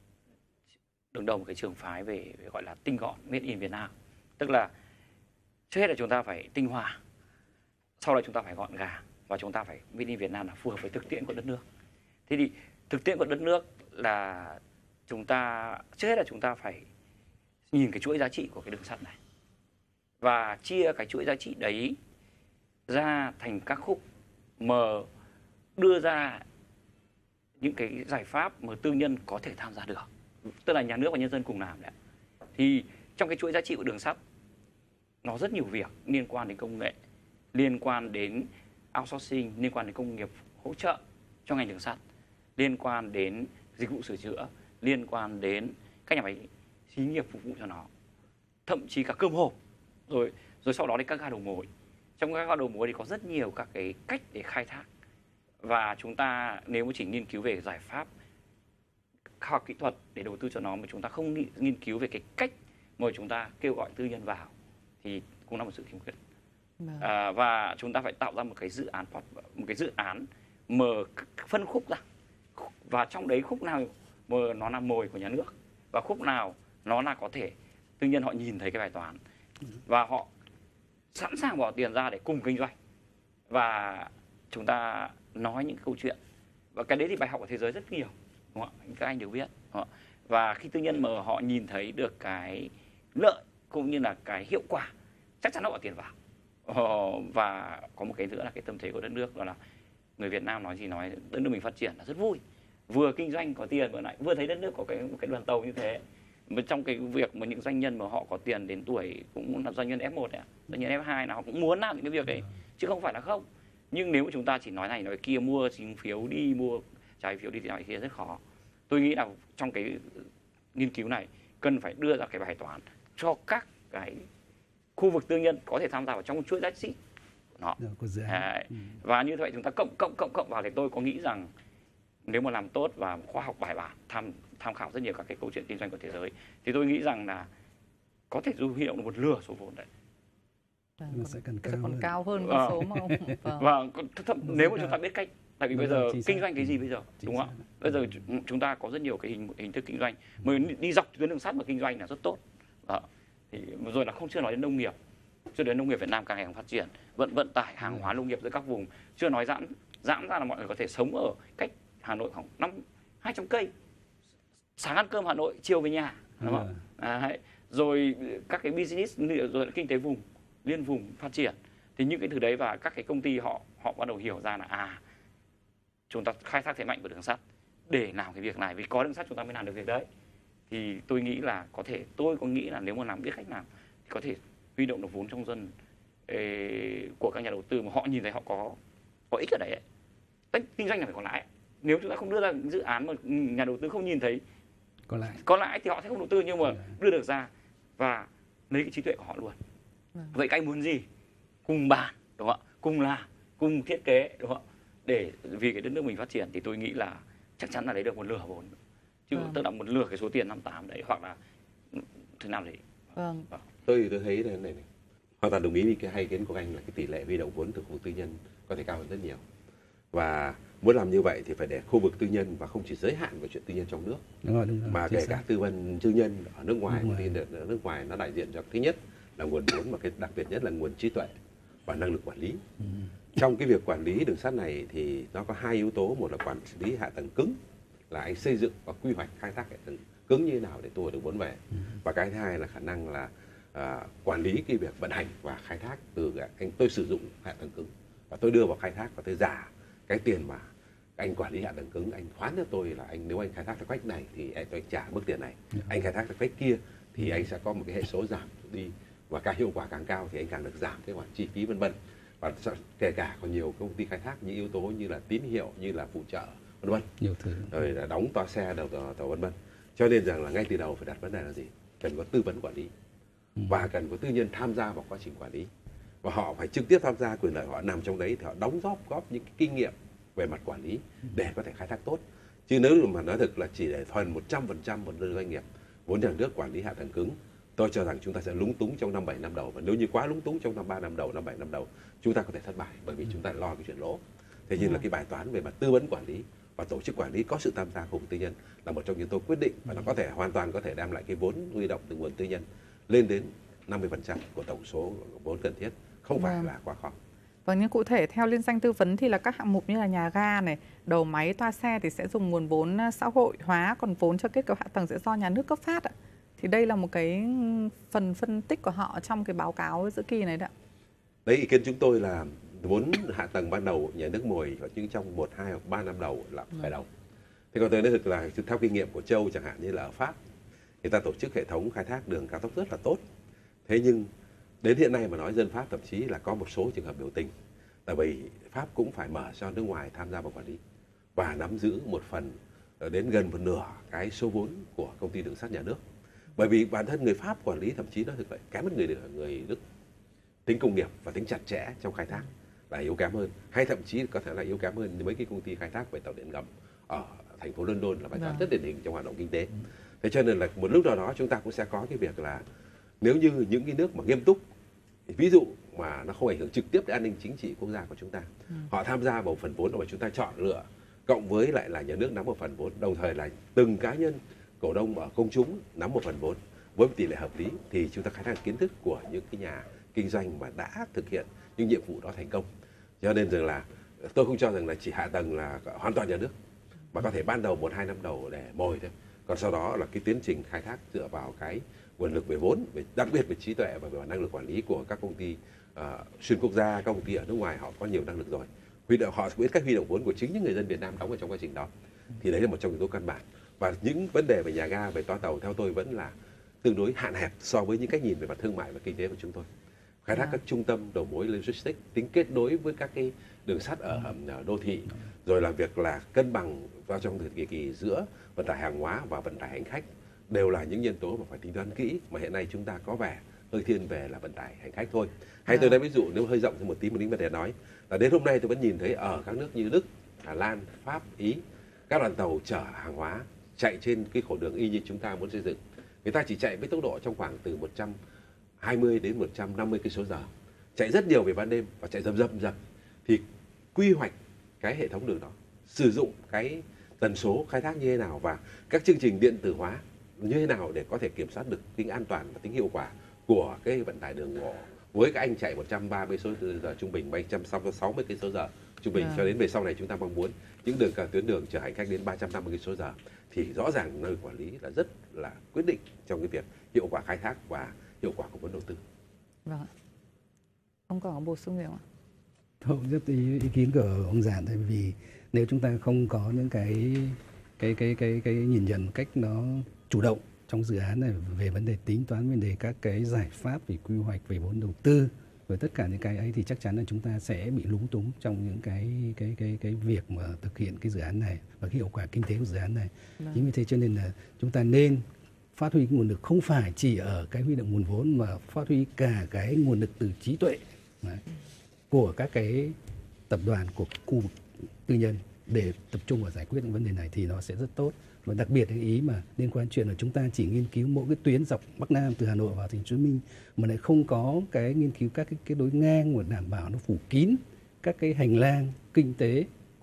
đứng đầu một cái trường phái về, về gọi là tinh gọn made in Việt Nam. Tức là trước hết là chúng ta phải tinh hoa, sau đó chúng ta phải gọn gàng, và chúng ta phải made in Việt Nam là phù hợp với thực tiễn của đất nước. Thế thì thực tiễn của đất nước là chúng ta, trước hết là chúng ta phải nhìn cái chuỗi giá trị của cái đường sắt này và chia cái chuỗi giá trị đấy ra thành các khúc mà đưa ra những cái giải pháp mà tư nhân có thể tham gia được, tức là nhà nước và nhân dân cùng làm đấy. Thì trong cái chuỗi giá trị của đường sắt nó rất nhiều việc liên quan đến công nghệ, liên quan đến outsourcing, liên quan đến công nghiệp hỗ trợ cho ngành đường sắt, liên quan đến dịch vụ sửa chữa, liên quan đến các nhà máy xí nghiệp phục vụ cho nó, thậm chí cả cơm hộp, rồi rồi sau đó đến các ga đầu mối. Trong các ga đầu mối thì có rất nhiều các cái cách để khai thác, và chúng ta nếu mà chỉ nghiên cứu về giải pháp khoa học kỹ thuật để đầu tư cho nó mà chúng ta không nghiên cứu về cái cách mà chúng ta kêu gọi tư nhân vào thì cũng là một sự khiếm khuyết. À, và chúng ta phải tạo ra một cái dự án một cái dự án mở phân khúc ra, và trong đấy khúc nào mà nó là mồi của nhà nước và khúc nào nó là có thể tư nhân họ nhìn thấy cái bài toán và họ sẵn sàng bỏ tiền ra để cùng kinh doanh, và chúng ta nói những câu chuyện, và cái đấy thì bài học ở thế giới rất nhiều, đúng không? Các anh đều biết, đúng không? Và khi tư nhân mà họ nhìn thấy được cái lợi cũng như là cái hiệu quả, chắc chắn họ bỏ tiền vào. Ờ, và có một cái nữa là cái tâm thế của đất nước, đó là người Việt Nam nói gì nói, đất nước mình phát triển là rất vui, vừa kinh doanh có tiền, vừa lại vừa thấy đất nước có cái một cái đoàn tàu như thế. Mà trong cái việc mà những doanh nhân mà họ có tiền đến tuổi cũng là doanh nhân ép một đấy, doanh nhân ép hai nào họ cũng muốn làm những cái việc đấy, chứ không phải là không. Nhưng nếu mà chúng ta chỉ nói này nói kia, mua chính phiếu đi, mua trái phiếu đi thì nói kia rất khó. Tôi nghĩ là trong cái nghiên cứu này cần phải đưa ra cái bài toán cho các cái khu vực tư nhân có thể tham gia vào trong chuỗi giá trị nó. À, và như vậy chúng ta cộng cộng cộng cộng vào thì tôi có nghĩ rằng nếu mà làm tốt và khoa học bài bản, tham tham khảo rất nhiều các cái câu chuyện kinh doanh của thế giới, thì tôi nghĩ rằng là có thể du huy động được một lửa số vốn đấy. Vâng, nó sẽ còn cao, còn hơn. cao hơn con số mà ông. Vâng. Và nếu mà chúng ta biết cách, tại vì bây giờ kinh doanh cái gì bây giờ, đúng không ạ? Bây giờ chúng ta có rất nhiều cái hình hình thức kinh doanh, mà đi dọc tuyến đường sắt mà kinh doanh là rất tốt. Đó. Thì rồi là không chưa nói đến nông nghiệp, chưa đến nông nghiệp Việt Nam càng ngày càng phát triển, vận vận tải hàng hóa nông nghiệp giữa các vùng, chưa nói giãn giãn ra là mọi người có thể sống ở cách Hà Nội khoảng năm hai trăm cây, sáng ăn cơm Hà Nội, chiều về nhà, đúng không? À, rồi các cái business, rồi kinh tế vùng, liên vùng phát triển, thì những cái thứ đấy và các cái công ty họ họ bắt đầu hiểu ra là à, chúng ta khai thác thế mạnh của đường sắt để làm cái việc này, vì có đường sắt chúng ta mới làm được việc đấy. Thì tôi nghĩ là có thể, tôi có nghĩ là nếu mà làm biết cách làm thì có thể huy động được vốn trong dân ê, của các nhà đầu tư mà họ nhìn thấy họ có có ích ở đấy. Ấy. Kinh doanh là phải có lãi. Nếu chúng ta không đưa ra dự án mà nhà đầu tư không nhìn thấy có lãi, có lãi thì họ sẽ không đầu tư, nhưng mà đưa được ra và lấy cái trí tuệ của họ luôn. Vâng. Vậy các anh muốn gì? Cùng bàn, đúng không ạ? Cùng làm, cùng thiết kế, đúng không ạ? Để vì cái đất nước mình phát triển thì tôi nghĩ là chắc chắn là lấy được một nửa vốn. Chứ vâng. tức là một nửa cái số tiền năm tám đấy, hoặc là thế nào đấy. Vâng. Vâng. Tôi thì tôi thấy này, này, này. hoàn toàn đồng ý với cái hay kiến của anh là cái tỷ lệ huy động vốn từ khu tư nhân có thể cao hơn rất nhiều. Và muốn làm như vậy thì phải để khu vực tư nhân và không chỉ giới hạn vào chuyện tư nhân trong nước, Đúng rồi, đúng rồi, mà chính kể xác. cả tư vấn tư nhân ở nước ngoài. Nước ngoài. Thì ở nước ngoài nó đại diện cho thứ nhất là nguồn vốn, mà cái đặc biệt nhất là nguồn trí tuệ và năng lực quản lý. Ừ. Trong cái việc quản lý đường sắt này thì nó có hai yếu tố. Một là quản lý hạ tầng cứng, là anh xây dựng và quy hoạch khai thác hệ thống cứng như thế nào để thu hồi được vốn về. Ừ. Và cái thứ hai là khả năng là à, quản lý cái việc vận hành và khai thác từ anh tôi sử dụng hạ tầng cứng và tôi đưa vào khai thác và tôi giả cái tiền mà anh quản lý hạ tầng cứng anh khoán cho tôi là anh nếu anh khai thác theo cách này thì anh tôi trả mức tiền này, Yeah. anh khai thác theo cách kia thì anh sẽ có một cái hệ số giảm đi, và càng hiệu quả càng cao thì anh càng được giảm cái khoản chi phí vân vân. Và kể cả còn nhiều công ty khai thác những yếu tố như là tín hiệu, như là phụ trợ vân vân, Nhiều thứ. rồi là đóng toa xe đầu tàu, tàu vân vân. Cho nên rằng là ngay từ đầu phải đặt vấn đề là gì? Cần có tư vấn quản lý Ừ. và cần có tư nhân tham gia vào quá trình quản lý, và họ phải trực tiếp tham gia, quyền lợi họ nằm trong đấy thì họ đóng góp góp những cái kinh nghiệm về mặt quản lý để có thể khai thác tốt. Chứ nếu mà nói thực là chỉ để thuần một trăm phần trăm một doanh nghiệp vốn nhà nước quản lý hạ tầng cứng, tôi cho rằng chúng ta sẽ lúng túng trong năm bảy năm đầu, và nếu như quá lúng túng trong năm ba năm đầu, năm bảy năm đầu, chúng ta có thể thất bại bởi vì chúng ta lo cái chuyện lỗ. Thế nhưng là cái bài toán về mặt tư vấn quản lý và tổ chức quản lý có sự tham gia của tư nhân là một trong những yếu tố quyết định, và nó có thể hoàn toàn có thể đem lại cái vốn huy động từ nguồn tư nhân lên đến năm mươi phần trăm của tổng số vốn cần thiết, không phải Vâng. là quá khó. Vâng, nhưng cụ thể theo liên danh tư vấn thì là các hạng mục như là nhà ga này, đầu máy, toa xe thì sẽ dùng nguồn vốn xã hội hóa, còn vốn cho kết cấu hạ tầng sẽ do nhà nước cấp phát ạ. Thì đây là một cái phần phân tích của họ trong cái báo cáo giữa kỳ này đấy ạ. Đấy, ý kiến chúng tôi là vốn hạ tầng ban đầu nhà nước mồi và nhưng trong một, hai hoặc ba năm đầu là khởi động. Thế còn tôi nói thực là theo kinh nghiệm của Châu chẳng hạn như là ở Pháp, người ta tổ chức hệ thống khai thác đường cao tốc rất là tốt. Thế nhưng đến hiện nay mà nói dân Pháp thậm chí là có một số trường hợp biểu tình. Tại vì Pháp cũng phải mở cho nước ngoài tham gia vào quản lý và nắm giữ một phần đến gần một nửa cái số vốn của công ty đường sắt nhà nước. Bởi vì bản thân người Pháp quản lý thậm chí nó thực vậy kém hơn người người Đức. Tính công nghiệp và tính chặt chẽ trong khai thác là yếu kém hơn, hay thậm chí có thể là yếu kém hơn mấy cái công ty khai thác về tàu điện ngầm ở thành phố London là bài toán rất điển hình trong hoạt động kinh tế. Thế cho nên là một lúc nào đó chúng ta cũng sẽ có cái việc là nếu như những cái nước mà nghiêm túc, ví dụ mà nó không ảnh hưởng trực tiếp đến an ninh chính trị quốc gia của chúng ta, ừ. họ tham gia vào phần vốn mà chúng ta chọn lựa, cộng với lại là nhà nước nắm một phần vốn, đồng thời là từng cá nhân cổ đông ở công chúng nắm một phần vốn với tỷ lệ hợp lý, thì chúng ta khai thác kiến thức của những cái nhà kinh doanh mà đã thực hiện những nhiệm vụ đó thành công. Cho nên rằng là tôi không cho rằng là chỉ hạ tầng là hoàn toàn nhà nước, mà có thể ban đầu một hai năm đầu để mồi thôi, còn sau đó là cái tiến trình khai thác dựa vào cái nguồn lực về vốn, về đặc biệt về trí tuệ và về năng lực quản lý của các công ty uh, xuyên quốc gia, các công ty ở nước ngoài họ có nhiều năng lực rồi, huy động họ biết cách huy động vốn của chính những người dân Việt Nam đóng ở trong quá trình đó, thì đấy là một trong những yếu tố căn bản. Và những vấn đề về nhà ga, về toa tàu theo tôi vẫn là tương đối hạn hẹp so với những cách nhìn về mặt thương mại và kinh tế của chúng tôi. Khai thác các trung tâm đầu mối logistics, tính kết nối với các cái đường sắt ở, ở đô thị, rồi là việc là cân bằng vào trong thời kỳ, kỳ giữa vận tải hàng hóa và vận tải hành khách đều là những nhân tố mà phải tính toán kỹ, mà hiện nay chúng ta có vẻ hơi thiên về là vận tải hành khách thôi. Hay tôi nói ví dụ nếu hơi rộng thêm một tí một lĩnh vấn đề nói là đến hôm nay tôi vẫn nhìn thấy ở các nước như Đức, Hà Lan, Pháp, Ý, các đoàn tàu chở hàng hóa chạy trên cái khổ đường y như chúng ta muốn xây dựng, người ta chỉ chạy với tốc độ trong khoảng từ một trăm hai mươi đến một trăm năm mươi ki lô mét trên giờ, chạy rất nhiều về ban đêm và chạy dầm dầm dầm, thì quy hoạch cái hệ thống đường đó, sử dụng cái tần số khai thác như thế nào và các chương trình điện tử hóa như thế nào để có thể kiểm soát được tính an toàn và tính hiệu quả của cái vận tải đường bộ với các anh chạy một trăm ba mươi ki lô mét trên giờ trung bình, một trăm sáu mươi ki lô mét trên giờ trung bình, yeah. cho đến về sau này chúng ta mong muốn những đường cả tuyến đường chở hành khách đến ba trăm năm mươi ki lô mét trên giờ, thì rõ ràng nơi quản lý là rất là quyết định trong cái việc hiệu quả khai thác và hiệu quả của vốn đầu tư. Vâng ạ. Ông còn bổ sung gì không ạ? Không, rất ý, ý kiến của ông Giản, tại vì nếu chúng ta không có những cái cái cái cái cái nhìn nhận cách nó chủ động trong dự án này về vấn đề tính toán, vấn đề các cái giải pháp về quy hoạch, về vốn đầu tư, với tất cả những cái ấy, thì chắc chắn là chúng ta sẽ bị lúng túng trong những cái cái cái cái việc mà thực hiện cái dự án này và cái hiệu quả kinh tế của dự án này. Vâng. Chính vì thế cho nên là chúng ta nên phát huy cái nguồn lực không phải chỉ ở cái huy động nguồn vốn, mà phát huy cả cái nguồn lực từ trí tuệ đấy, của các cái tập đoàn, của khu vực tư nhân để tập trung vào giải quyết những vấn đề này thì nó sẽ rất tốt. Và đặc biệt cái ý mà liên quan chuyện là chúng ta chỉ nghiên cứu mỗi cái tuyến dọc Bắc Nam từ Hà Nội vào thành phố Hồ Chí Minh, mà lại không có cái nghiên cứu các cái, cái đối ngang mà đảm bảo nó phủ kín các cái hành lang kinh tế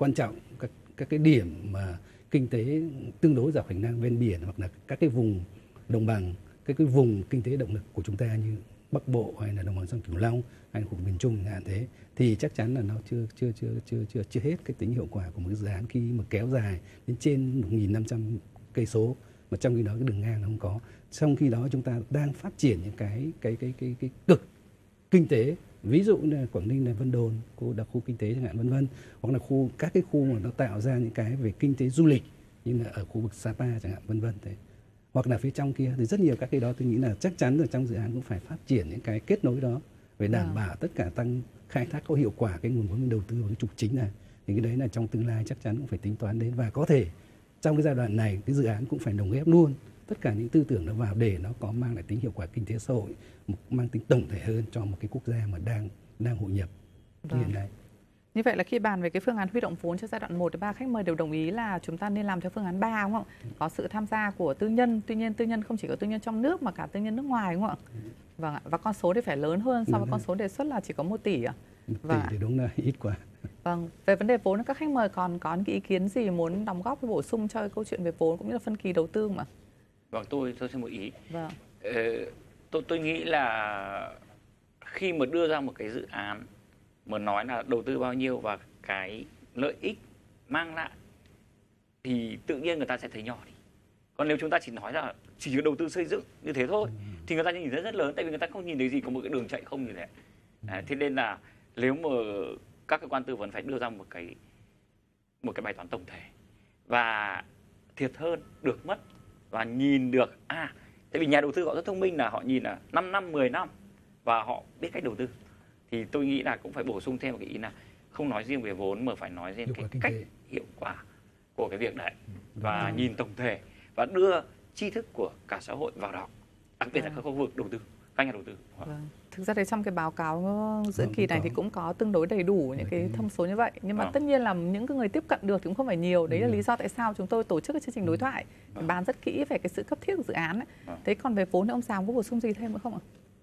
quan trọng, các các cái điểm mà kinh tế tương đối dọc hành lang ven biển hoặc là các cái vùng đồng bằng, các cái vùng kinh tế động lực của chúng ta như Bắc Bộ hay là đồng bằng sông Cửu Long hay là khu vực miền Trung chẳng hạn thế, thì chắc chắn là nó chưa chưa chưa chưa chưa chưa hết cái tính hiệu quả của một cái dự án khi mà kéo dài đến trên một nghìn năm trăm cây số, mà trong khi đó cái đường ngang nó không có. Trong khi đó chúng ta đang phát triển những cái cái cái cái cái cực kinh tế, ví dụ như là Quảng Ninh là Vân Đồn, khu đặc khu kinh tế chẳng hạn vân vân, hoặc là khu các cái khu mà nó tạo ra những cái về kinh tế du lịch như là ở khu vực Sapa chẳng hạn vân vân thế, hoặc là phía trong kia thì rất nhiều các cái đó. Tôi nghĩ là chắc chắn là trong dự án cũng phải phát triển những cái kết nối đó để đảm à. bảo tất cả tăng khai thác có hiệu quả cái nguồn vốn đầu tư vào cái trục chính này. Thì cái đấy là trong tương lai chắc chắn cũng phải tính toán đến, và có thể trong cái giai đoạn này cái dự án cũng phải lồng ghép luôn tất cả những tư tưởng đó vào để nó có mang lại tính hiệu quả kinh tế xã hội, mang tính tổng thể hơn cho một cái quốc gia mà đang đang hội nhập như hiện nay. Như vậy là khi bàn về cái phương án huy động vốn cho giai đoạn một, ba khách mời đều đồng ý là chúng ta nên làm theo phương án ba, đúng không ạ? Có sự tham gia của tư nhân, tuy nhiên tư nhân không chỉ có tư nhân trong nước mà cả tư nhân nước ngoài, đúng không ạ? Vâng ạ. Và con số thì phải lớn hơn so với con số đề xuất là chỉ có một tỷ ạ. một tỷ thì đúng là ít quá. Vâng, về vấn đề vốn các khách mời còn có những ý kiến gì muốn đóng góp bổ sung cho câu chuyện về vốn cũng như là phân kỳ đầu tư mà? Vâng, tôi tôi xin một ý. Vâng. Ờ, tôi tôi nghĩ là khi mà đưa ra một cái dự án mà nói là đầu tư bao nhiêu và cái lợi ích mang lại thì tự nhiên người ta sẽ thấy nhỏ đi. Còn nếu chúng ta chỉ nói là chỉ có đầu tư xây dựng như thế thôi thì người ta nhìn thấy rất lớn, tại vì người ta không nhìn thấy gì có một cái đường chạy không như thế. À, thế nên là nếu mà các cơ quan tư vấn phải đưa ra một cái một cái bài toán tổng thể và thiệt hơn được mất và nhìn được à tại vì nhà đầu tư họ rất thông minh là họ nhìn là năm năm, mười năm và họ biết cách đầu tư, thì tôi nghĩ là cũng phải bổ sung thêm một cái ý là không nói riêng về vốn mà phải nói riêng cái cách hiệu quả của cái việc đấy và ừ. nhìn tổng thể và đưa tri thức của cả xã hội vào đó, đặc biệt là các khu vực đầu tư, các nhà đầu tư. Vâng. Thực ra thì trong cái báo cáo giữa kỳ này thì cũng có tương đối đầy đủ những cái thông số như vậy, nhưng mà tất nhiên là những cái người tiếp cận được thì cũng không phải nhiều. Đấy là lý do tại sao chúng tôi tổ chức cái chương trình đối thoại để bàn rất kỹ về cái sự cấp thiết của dự án ấy. Thế còn về vốn thì ông Sám có bổ sung gì thêm nữa không ạ?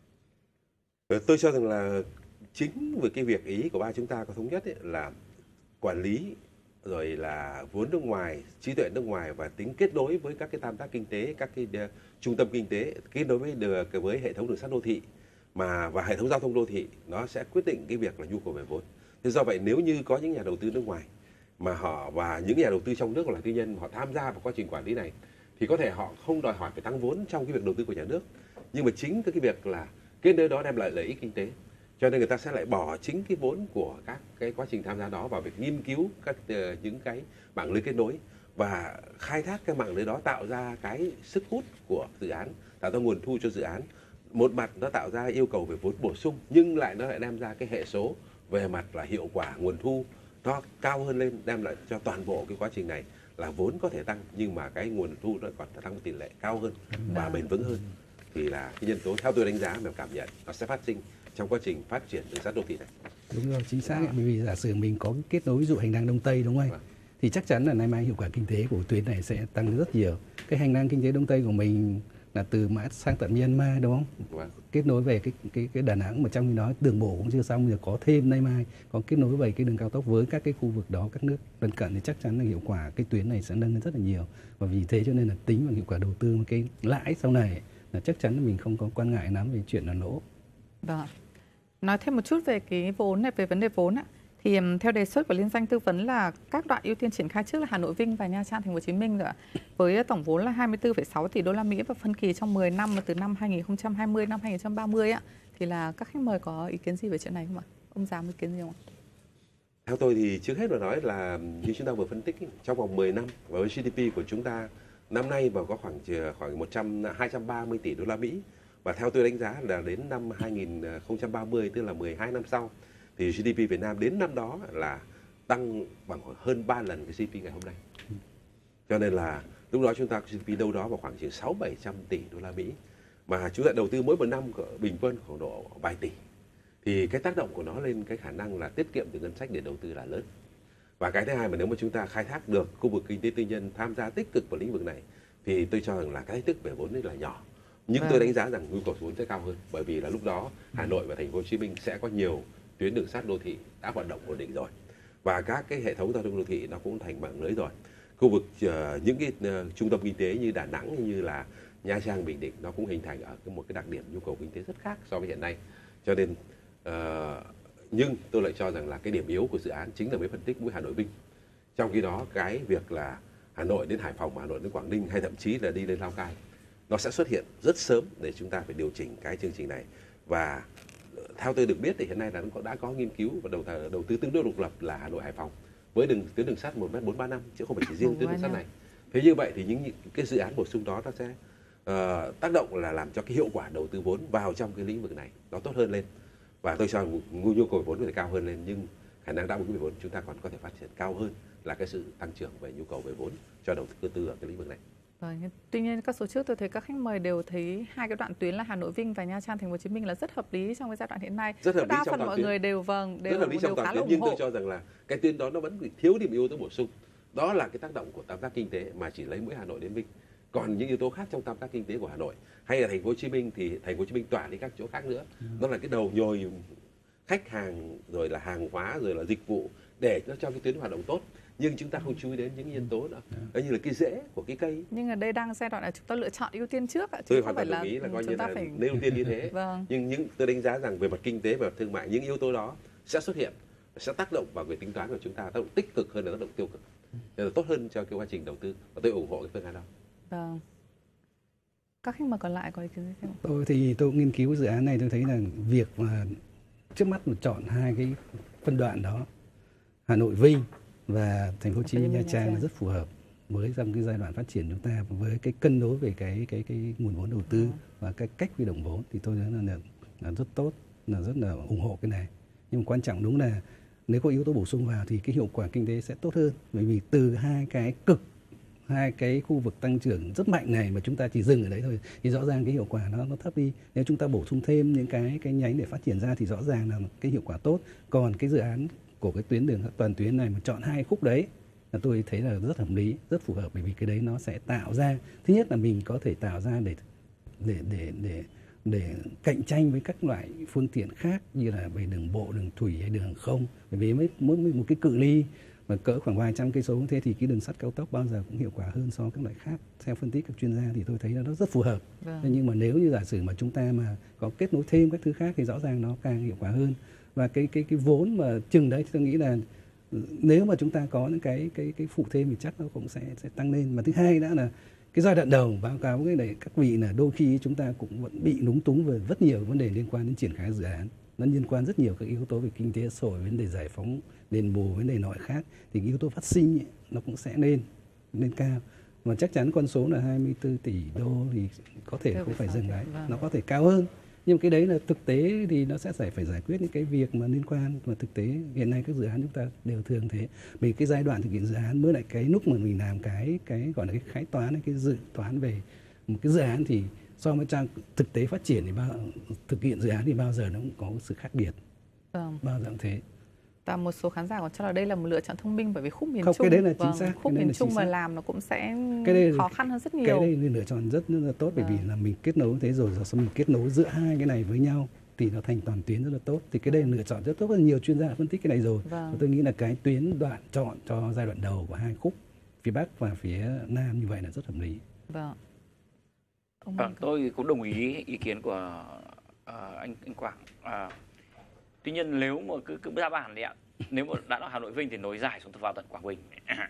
Tôi cho rằng là chính vì cái việc ý của ba chúng ta có thống nhất ấy, là quản lý rồi là vốn nước ngoài, trí tuệ nước ngoài và tính kết nối với các cái tam tác kinh tế, các cái uh, trung tâm kinh tế, kết nối với được với hệ thống đường sắt đô thị mà và hệ thống giao thông đô thị, nó sẽ quyết định cái việc là nhu cầu về vốn. Thế do vậy nếu như có những nhà đầu tư nước ngoài mà họ và những nhà đầu tư trong nước hoặc là tư nhân họ tham gia vào quá trình quản lý này thì có thể họ không đòi hỏi phải tăng vốn trong cái việc đầu tư của nhà nước, nhưng mà chính cái việc là kết nối đó đem lại lợi ích kinh tế, cho nên người ta sẽ lại bỏ chính cái vốn của các cái quá trình tham gia đó vào việc nghiên cứu các uh, những cái mạng lưới kết nối và khai thác cái mạng lưới đó, tạo ra cái sức hút của dự án, tạo ra nguồn thu cho dự án. Một mặt nó tạo ra yêu cầu về vốn bổ sung, nhưng lại nó lại đem ra cái hệ số về mặt là hiệu quả nguồn thu nó cao hơn lên, đem lại cho toàn bộ cái quá trình này là vốn có thể tăng nhưng mà cái nguồn thu nó còn tăng tỷ lệ cao hơn và bền vững hơn. Thì là cái nhân tố theo tôi đánh giá và cảm nhận nó sẽ phát sinh trong quá trình phát triển đường sắt đô thị này. Đúng rồi, chính xác. Bởi vì giả sử mình có cái kết nối ví dụ hành lang Đông Tây, đúng không anh? Vâng. Thì chắc chắn là nay mai hiệu quả kinh tế của tuyến này sẽ tăng rất nhiều. Cái hành lang kinh tế Đông Tây của mình là từ Mã sang tận Myanmar, đúng không? Vâng. Kết nối về cái cái cái Đà Nẵng, mà trong khi đó đường bộ cũng chưa xong, giờ có thêm nay mai có kết nối về cái đường cao tốc với các cái khu vực đó, các nước lân cận, thì chắc chắn là hiệu quả cái tuyến này sẽ nâng lên rất là nhiều. Và vì thế cho nên là tính vào hiệu quả đầu tư, cái lãi sau này là chắc chắn là mình không có quan ngại lắm về chuyện là lỗ. Vâng. Nói thêm một chút về cái vốn này, về vấn đề vốn ạ. Thì theo đề xuất của liên danh tư vấn là các đoạn ưu tiên triển khai trước là Hà Nội Vinh và Nha Trang Thành phố Hồ Chí Minh rồi ạ. Với tổng vốn là hai mươi tư phẩy sáu tỷ đô la Mỹ và phân kỳ trong mười năm từ năm hai nghìn không trăm hai mươi năm hai nghìn không trăm ba mươi ạ. Thì là các khách mời có ý kiến gì về chuyện này không ạ? Ông Giám ý kiến gì không ạ? Theo tôi thì trước hết mà nói là như chúng ta vừa phân tích, trong vòng mười năm và với giê đê pê của chúng ta năm nay mà có khoảng khoảng một trăm hai trăm ba mươi tỷ đô la Mỹ, và theo tôi đánh giá là đến năm hai nghìn không trăm ba mươi, tức là mười hai năm sau, thì giê đê pê Việt Nam đến năm đó là tăng bằng hơn ba lần cái giê đê pê ngày hôm nay. Cho nên là lúc đó chúng ta có giê đê pê đâu đó vào khoảng chừng sáu bảy trăm tỷ đô la Mỹ, mà chúng ta đầu tư mỗi một năm bình quân khoảng độ vài tỷ, thì cái tác động của nó lên cái khả năng là tiết kiệm từ ngân sách để đầu tư là lớn. Và cái thứ hai, mà nếu mà chúng ta khai thác được khu vực kinh tế tư nhân tham gia tích cực vào lĩnh vực này thì tôi cho rằng là cái thách thức về vốn rất là nhỏ. Nhưng tôi đánh giá rằng nhu cầu vốn sẽ cao hơn, bởi vì là lúc đó Hà Nội và Thành phố Hồ Chí Minh sẽ có nhiều tuyến đường sắt đô thị đã hoạt động ổn định rồi. và các cái hệ thống giao thông đô thị nó cũng thành mạng lưới rồi. Khu vực uh, những cái uh, trung tâm kinh tế như Đà Nẵng, như là Nha Trang, Bình Định nó cũng hình thành ở một cái đặc điểm nhu cầu kinh tế rất khác so với hiện nay. Cho nên uh, nhưng tôi lại cho rằng là cái điểm yếu của dự án chính là mới phân tích mũi Hà Nội Vinh. Trong khi đó cái việc là Hà Nội đến Hải Phòng, Hà Nội đến Quảng Ninh hay thậm chí là đi lên Lào Cai nó sẽ xuất hiện rất sớm để chúng ta phải điều chỉnh cái chương trình này. Và theo tôi được biết thì hiện nay là nó đã có nghiên cứu và đầu, đầu tư tương đối độc lập là Hà Nội Hải Phòng với đường tuyến đường sắt một mét bốn ba năm chứ không phải chỉ riêng tuyến đường sắt này. Thế như vậy thì những cái dự án bổ sung đó nó sẽ uh, tác động là làm cho cái hiệu quả đầu tư vốn vào trong cái lĩnh vực này nó tốt hơn lên. Và tôi cho nhu cầu vốn có thể cao hơn lên, nhưng khả năng đáp ứng về vốn chúng ta còn có thể phát triển cao hơn là cái sự tăng trưởng về nhu cầu về vốn cho đầu tư tư ở cái lĩnh vực này. Vâng, tuy nhiên các số trước tôi thấy các khách mời đều thấy hai cái đoạn tuyến là Hà Nội Vinh và Nha Trang Thành phố Hồ Chí Minh là rất hợp lý trong cái giai đoạn hiện nay. Rất hợp lý đa trong phần toàn mọi tuyến. người đều vâng đều, rất hợp lý trong đều toàn khá tuyến, là ủng nhưng hộ. tôi cho rằng là cái tuyến đó nó vẫn thiếu điểm yếu tố bổ sung. Đó là cái tác động của tam giác kinh tế mà chỉ lấy mỗi Hà Nội đến Vinh. Còn những yếu tố khác trong tam giác kinh tế của Hà Nội hay là Thành phố Hồ Chí Minh thì Thành phố Hồ Chí Minh tỏa đi các chỗ khác nữa. Ừ. Nó là cái đầu nhồi khách hàng rồi là hàng hóa rồi là dịch vụ để nó cho cái tuyến hoạt động tốt. Nhưng chúng ta không chú ý đến những nhân tố nữa, đó như là cái rễ của cái cây. Nhưng ở đây đang giai đoạn là chúng ta lựa chọn ưu tiên trước ạ. Tôi hoàn toàn đồng ý là coi như là phải... nên ưu tiên như thế. Vâng. Nhưng những tôi đánh giá rằng về mặt kinh tế và thương mại những yếu tố đó sẽ xuất hiện, sẽ tác động vào cái tính toán của chúng ta, tác động tích cực hơn là tác động tiêu cực, nên là tốt hơn cho cái quá trình đầu tư, và tôi ủng hộ cái phương án đó. Vâng. Các khách mời còn lại có ý kiến gì không? Tôi thì tôi nghiên cứu dự án này, tôi thấy là việc mà trước mắt mà chọn hai cái phân đoạn đó, Hà Nội Vinh và Thành phố Hồ Chí Minh Nha Trang là rất phù hợp với trong cái giai đoạn phát triển chúng ta, với cái cân đối về cái cái cái nguồn vốn đầu tư và cái cách huy động vốn, thì tôi thấy là, là, là rất tốt, là rất là ủng hộ cái này. Nhưng mà quan trọng đúng là nếu có yếu tố bổ sung vào thì cái hiệu quả kinh tế sẽ tốt hơn, bởi vì từ hai cái cực, hai cái khu vực tăng trưởng rất mạnh này mà chúng ta chỉ dừng ở đấy thôi thì rõ ràng cái hiệu quả nó nó thấp đi. Nếu chúng ta bổ sung thêm những cái cái nhánh để phát triển ra thì rõ ràng là cái hiệu quả tốt. Còn cái dự án của cái tuyến đường toàn tuyến này mà chọn hai khúc đấy là tôi thấy là rất hợp lý, rất phù hợp, bởi vì cái đấy nó sẽ tạo ra, thứ nhất là mình có thể tạo ra để để để để để cạnh tranh với các loại phương tiện khác như là về đường bộ, đường thủy hay đường hàng không. Bởi vì mỗi mỗi một cái cự ly mà cỡ khoảng vài trăm cây số như thế thì cái đường sắt cao tốc bao giờ cũng hiệu quả hơn so với các loại khác. Theo phân tích các chuyên gia thì tôi thấy là nó rất phù hợp. Vâng. Nhưng mà nếu như giả sử mà chúng ta mà có kết nối thêm các thứ khác thì rõ ràng nó càng hiệu quả hơn. Và cái cái cái vốn mà chừng đấy thì tôi nghĩ là nếu mà chúng ta có những cái cái cái phụ thêm thì chắc nó cũng sẽ sẽ tăng lên. Mà thứ hai đã là cái giai đoạn đầu báo cáo cái này các vị là đôi khi chúng ta cũng vẫn bị lúng túng về rất nhiều vấn đề liên quan đến triển khai dự án. Nó liên quan rất nhiều các yếu tố về kinh tế xã hội, vấn đề giải phóng đền bù, vấn đề nội khác, thì cái yếu tố phát sinh ấy, nó cũng sẽ lên lên cao. Mà chắc chắn con số là hai mươi tư tỷ đô thì có thể không phải dừng đấy, nó có thể cao hơn. Nhưng cái đấy là thực tế thì nó sẽ phải phải giải quyết những cái việc mà liên quan, mà thực tế hiện nay các dự án chúng ta đều thường thế. Vì cái giai đoạn thực hiện dự án mới lại cái lúc mà mình làm cái cái gọi là cái khái toán, cái dự toán về một cái dự án thì so với trang thực tế phát triển thì bao thực hiện dự án thì bao giờ nó cũng có sự khác biệt. Vâng. Bao giờ cũng thế. Và một số khán giả còn cho là đây là một lựa chọn thông minh, bởi vì khúc miền Không, Trung, cái đấy là chính vâng, xác. khúc miền Trung mà làm nó cũng sẽ cái đây, khó khăn hơn rất nhiều. Cái đây là lựa chọn rất, rất là tốt, bởi vì là mình kết nối thế rồi, rồi xong mình kết nối giữa hai cái này với nhau thì nó thành toàn tuyến rất là tốt. Thì cái đây là lựa chọn rất tốt, rất nhiều chuyên gia phân tích cái này rồi. Vâng. Tôi nghĩ là cái tuyến đoạn chọn cho giai đoạn đầu của hai khúc phía Bắc và phía Nam như vậy là rất hợp lý. Vâng. Vâng, tôi cũng đồng ý ý kiến của uh, anh, anh Quảng. Uh, tuy nhiên nếu mà cứ cứ ra bàn đấy ạ, nếu mà đã là Hà Nội Vinh thì nối dài xuống vào tận Quảng Bình,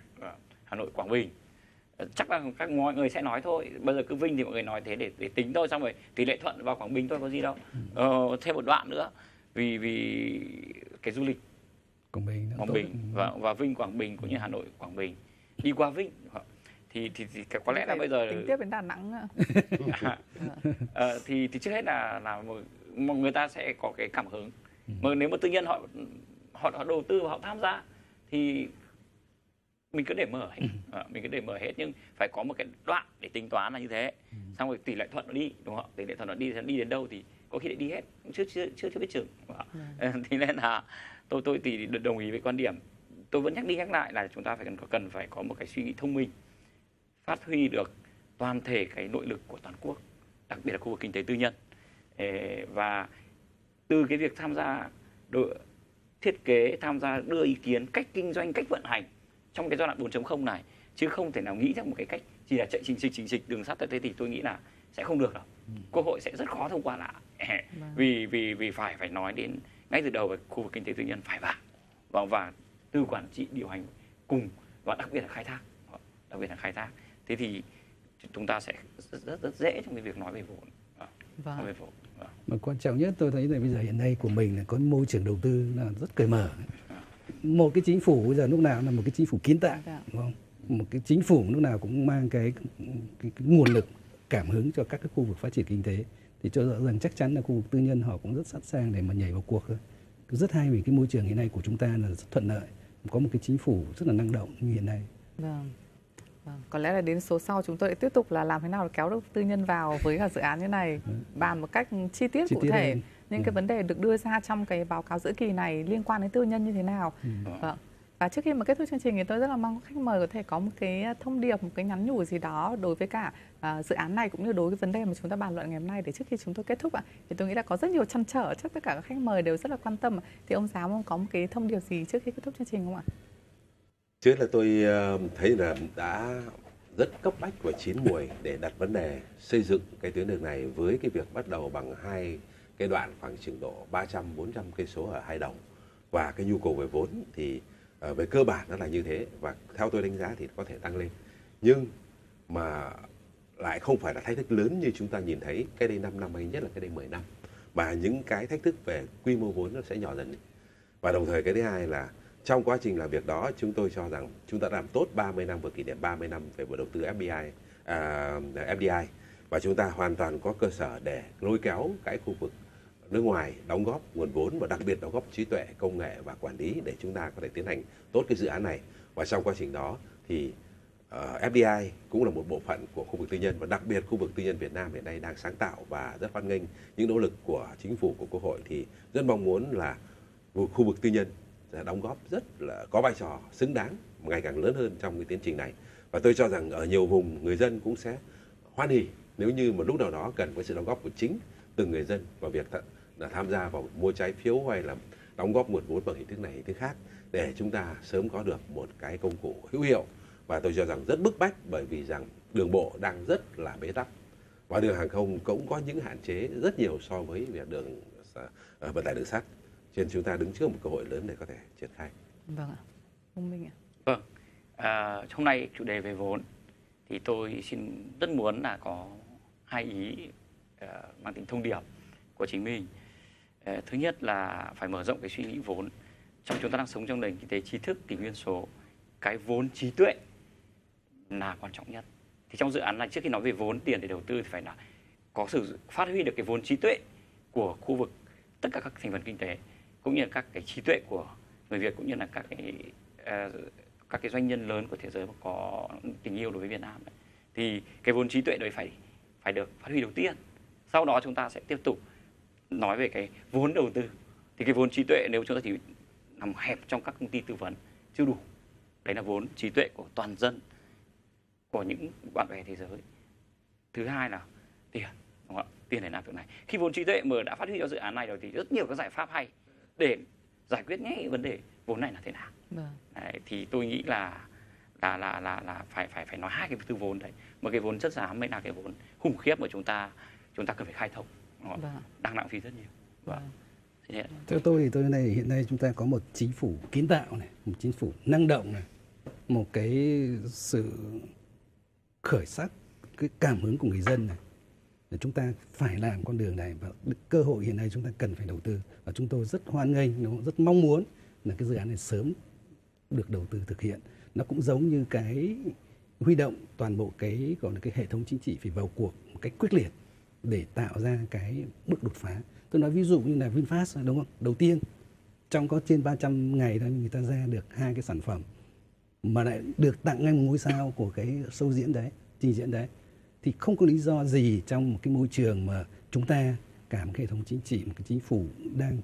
Hà Nội Quảng Bình, chắc là các mọi người sẽ nói thôi. Bây giờ cứ Vinh thì mọi người nói thế để, để tính thôi, xong rồi tỷ lệ thuận vào Quảng Bình thôi, có gì đâu. Ờ, thêm một đoạn nữa, vì vì cái du lịch Quảng Bình, Quảng Bình và, và Vinh Quảng Bình cũng như Hà Nội Quảng Bình đi qua Vinh thì thì, thì có lẽ là bây giờ tính tiếp đến Đà Nẵng à, à, thì thì trước hết là là một người ta sẽ có cái cảm hứng. Ừ. Mà nếu mà tự nhiên họ họ họ đầu tư và họ tham gia thì mình cứ để mở hết, à, mình cứ để mở hết, nhưng phải có một cái đoạn để tính toán là như thế. Ừ. Xong rồi tỷ lệ thuận nó đi, đúng không? Tỷ lệ thuận nó đi thì đi đến đâu thì có khi lại đi hết, chưa chưa chưa chưa biết chừng. Ừ. Thì nên là tôi tôi thì đồng ý với quan điểm. Tôi vẫn nhắc đi nhắc lại là chúng ta phải cần cần phải có một cái suy nghĩ thông minh, phát huy được toàn thể cái nội lực của toàn quốc, đặc biệt là khu vực kinh tế tư nhân. Và từ cái việc tham gia đội thiết kế, tham gia đưa ý kiến cách kinh doanh, cách vận hành trong cái giai đoạn bốn chấm không này, chứ không thể nào nghĩ ra một cái cách chỉ là chạy trình trình trình dịch đường sắt. Thế thì tôi nghĩ là sẽ không được đâu. Ừ. Quốc hội sẽ rất khó thông qua lại. Vâng. vì vì vì phải phải nói đến ngay từ đầu về khu vực kinh tế tư nhân phải vào và và tư quản trị điều hành cùng, và đặc biệt là khai thác, đặc biệt là khai thác. Thế thì chúng ta sẽ rất rất, rất dễ trong cái việc nói về vốn. Vâng. Nói về vốn. Vâng. Mà quan trọng nhất tôi thấy là bây giờ hiện nay của mình là có môi trường đầu tư là rất cởi mở. Một cái chính phủ bây giờ lúc nào là một cái chính phủ kiến tạo, đúng không? Một cái chính phủ lúc nào cũng mang cái, cái, cái nguồn lực cảm hứng cho các cái khu vực phát triển kinh tế, thì cho rằng chắc chắn là khu vực tư nhân họ cũng rất sẵn sàng để mà nhảy vào cuộc thôi. Rất hay vì cái môi trường hiện nay của chúng ta là rất thuận lợi, có một cái chính phủ rất là năng động như hiện nay. Vâng. Vâng. Có lẽ là đến số sau chúng tôi lại tiếp tục là làm thế nào để kéo được tư nhân vào với cả dự án như này, bàn một cách chi tiết, chi cụ tiết thể hơn. Những ừ. cái vấn đề được đưa ra trong cái báo cáo giữa kỳ này liên quan đến tư nhân như thế nào. Ừ. Vâng. Và trước khi mà kết thúc chương trình thì tôi rất là mong khách mời có thể có một cái thông điệp, một cái nhắn nhủ gì đó đối với cả uh, dự án này cũng như đối với vấn đề mà chúng ta bàn luận ngày hôm nay, để trước khi chúng tôi kết thúc ạ. Thì tôi nghĩ là có rất nhiều trăn trở, chắc tất cả các khách mời đều rất là quan tâm. Thì ông Giáo ông có một cái thông điệp gì trước khi kết thúc chương trình không ạ? Trước là tôi thấy là đã rất cấp bách và chín muồi để đặt vấn đề xây dựng cái tuyến đường này, với cái việc bắt đầu bằng hai cái đoạn khoảng chừng độ ba trăm bốn trăm cây số ở hai đồng, và cái nhu cầu về vốn thì uh, về cơ bản nó là như thế, và theo tôi đánh giá thì có thể tăng lên, nhưng mà lại không phải là thách thức lớn như chúng ta nhìn thấy cái đây năm năm hay nhất là cái đây mười năm, mà những cái thách thức về quy mô vốn nó sẽ nhỏ dần đi. Và đồng thời cái thứ hai là trong quá trình làm việc đó, chúng tôi cho rằng chúng ta làm tốt ba mươi năm, vừa kỷ niệm ba mươi năm về đầu tư ép đê i, à, ép đê i, và chúng ta hoàn toàn có cơ sở để lôi kéo cái khu vực nước ngoài đóng góp nguồn vốn, và đặc biệt đóng góp trí tuệ, công nghệ và quản lý để chúng ta có thể tiến hành tốt cái dự án này. Và trong quá trình đó thì uh, ép đê i cũng là một bộ phận của khu vực tư nhân, và đặc biệt khu vực tư nhân Việt Nam hiện nay đang sáng tạo và rất hoan nghênh những nỗ lực của chính phủ, của Quốc hội, thì rất mong muốn là khu vực tư nhân sẽ đóng góp rất là có vai trò xứng đáng, ngày càng lớn hơn trong cái tiến trình này. Và tôi cho rằng ở nhiều vùng người dân cũng sẽ hoan hỉ nếu như một lúc nào đó cần có sự đóng góp của chính từng người dân vào việc th- là tham gia vào mua trái phiếu hay là đóng góp nguồn vốn bằng hình thức này hình thức khác, để chúng ta sớm có được một cái công cụ hữu hiệu. Và tôi cho rằng rất bức bách, bởi vì rằng đường bộ đang rất là bế tắc và đường hàng không cũng có những hạn chế rất nhiều so với việc đường uh, vận tải đường sắt. Cho nên chúng ta đứng trước một cơ hội lớn để có thể triển khai. Vâng ạ. Ông Minh ạ. Vâng. À, hôm nay chủ đề về vốn thì tôi xin rất muốn là có hai ý uh, mang tính thông điệp của chính mình. Uh, thứ nhất là phải mở rộng cái suy nghĩ vốn. Trong chúng ta đang sống trong nền kinh tế tri thức, kỷ nguyên số, cái vốn trí tuệ là quan trọng nhất. Thì trong dự án này, trước khi nói về vốn tiền để đầu tư thì phải là có sự phát huy được cái vốn trí tuệ của khu vực, tất cả các thành phần kinh tế, cũng như là các cái trí tuệ của người Việt, cũng như là các cái uh, các cái doanh nhân lớn của thế giới mà có tình yêu đối với Việt Nam ấy. Thì cái vốn trí tuệ đấy phải phải được phát huy đầu tiên. Sau đó chúng ta sẽ tiếp tục nói về cái vốn đầu tư. Thì cái vốn trí tuệ nếu chúng ta chỉ nằm hẹp trong các công ty tư vấn chưa đủ. Đấy là vốn trí tuệ của toàn dân, của những bạn bè thế giới. Thứ hai là tiền, đúng không ạ? Tiền để làm việc này. Khi vốn trí tuệ mà đã phát huy cho dự án này rồi thì rất nhiều các giải pháp hay để giải quyết ngay vấn đề vốn này là thế nào. Vâng. Đấy, thì tôi nghĩ là là là là là phải phải phải nói hai cái từ vốn đấy. Một cái vốn chất xám mới là cái vốn khủng khiếp mà chúng ta chúng ta cần phải khai thông. Vâng. Đang lãng phí rất nhiều. Vâng. Vâng. Theo tôi thì tôi này hiện nay chúng ta có một chính phủ kiến tạo này, một chính phủ năng động này, một cái sự khởi sắc, cái cảm hứng của người dân này, để chúng ta phải làm con đường này, và cơ hội hiện nay chúng ta cần phải đầu tư, và chúng tôi rất hoan nghênh, rất mong muốn là cái dự án này sớm được đầu tư thực hiện. Nó cũng giống như cái huy động toàn bộ cái gọi là cái hệ thống chính trị phải vào cuộc một cách quyết liệt để tạo ra cái bước đột phá. Tôi nói ví dụ như là VinFast, đúng không? Đầu tiên trong có trên ba trăm ngày thôi người ta ra được hai cái sản phẩm mà lại được tặng ngay một ngôi sao của cái show diễn đấy, trình diễn đấy, thì không có lý do gì trong một cái môi trường mà chúng ta cả một cái hệ thống chính trị, một cái chính phủ đang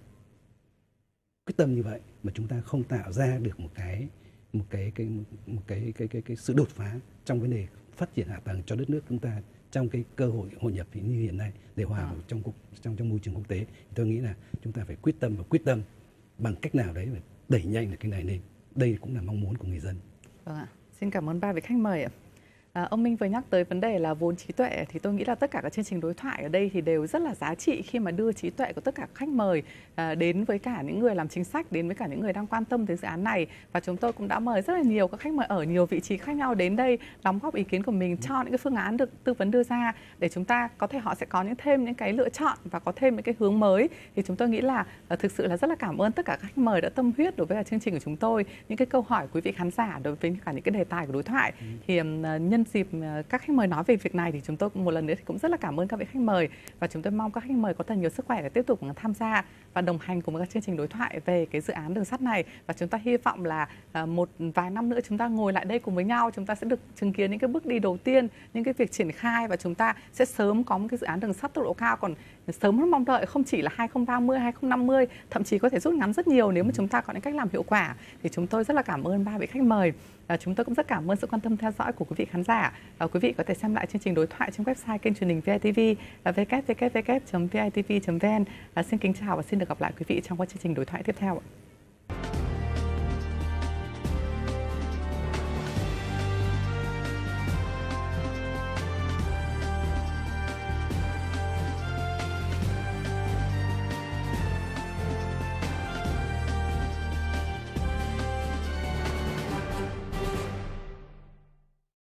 quyết tâm như vậy mà chúng ta không tạo ra được một cái một cái cái một cái cái cái cái, cái sự đột phá trong vấn đề phát triển hạ tầng cho đất nước chúng ta trong cái cơ hội hội nhập như hiện nay để hòa vào trong trong trong môi trường quốc tế. Tôi nghĩ là chúng ta phải quyết tâm và quyết tâm bằng cách nào đấy để đẩy nhanh được cái này lên. Đây cũng là mong muốn của người dân. Vâng ạ. Xin cảm ơn ba vị khách mời ạ. À, ông Minh vừa nhắc tới vấn đề là vốn trí tuệ, thì tôi nghĩ là tất cả các chương trình đối thoại ở đây thì đều rất là giá trị khi mà đưa trí tuệ của tất cả khách mời à, đến với cả những người làm chính sách, đến với cả những người đang quan tâm tới dự án này. Và chúng tôi cũng đã mời rất là nhiều các khách mời ở nhiều vị trí khác nhau đến đây đóng góp ý kiến của mình cho những cái phương án được tư vấn đưa ra, để chúng ta có thể họ sẽ có những thêm những cái lựa chọn và có thêm những cái hướng mới. Thì chúng tôi nghĩ là à, thực sự là rất là cảm ơn tất cả các khách mời đã tâm huyết đối với cả chương trình của chúng tôi, những cái câu hỏi của quý vị khán giả đối với cả những cái đề tài của đối thoại. Ừ. Thì um, nhân dịp các khách mời nói về việc này thì chúng tôi một lần nữa thì cũng rất là cảm ơn các vị khách mời, và chúng tôi mong các khách mời có thật nhiều sức khỏe để tiếp tục tham gia và đồng hành cùng với các chương trình đối thoại về cái dự án đường sắt này. Và chúng ta hy vọng là một vài năm nữa chúng ta ngồi lại đây cùng với nhau, chúng ta sẽ được chứng kiến những cái bước đi đầu tiên, những cái việc triển khai, và chúng ta sẽ sớm có một cái dự án đường sắt tốc độ cao, còn sớm hơn mong đợi, không chỉ là hai không ba mươi, hai không năm mươi, thậm chí có thể rút ngắn rất nhiều nếu mà chúng ta có những cách làm hiệu quả. Thì chúng tôi rất là cảm ơn ba vị khách mời. À, chúng tôi cũng rất cảm ơn sự quan tâm theo dõi của quý vị khán giả. À, quý vị có thể xem lại chương trình đối thoại trên website kênh truyền hình vê i tê vê là w w w chấm v i t v chấm v n. À, xin kính chào và xin được gặp lại quý vị trong các chương trình đối thoại tiếp theo.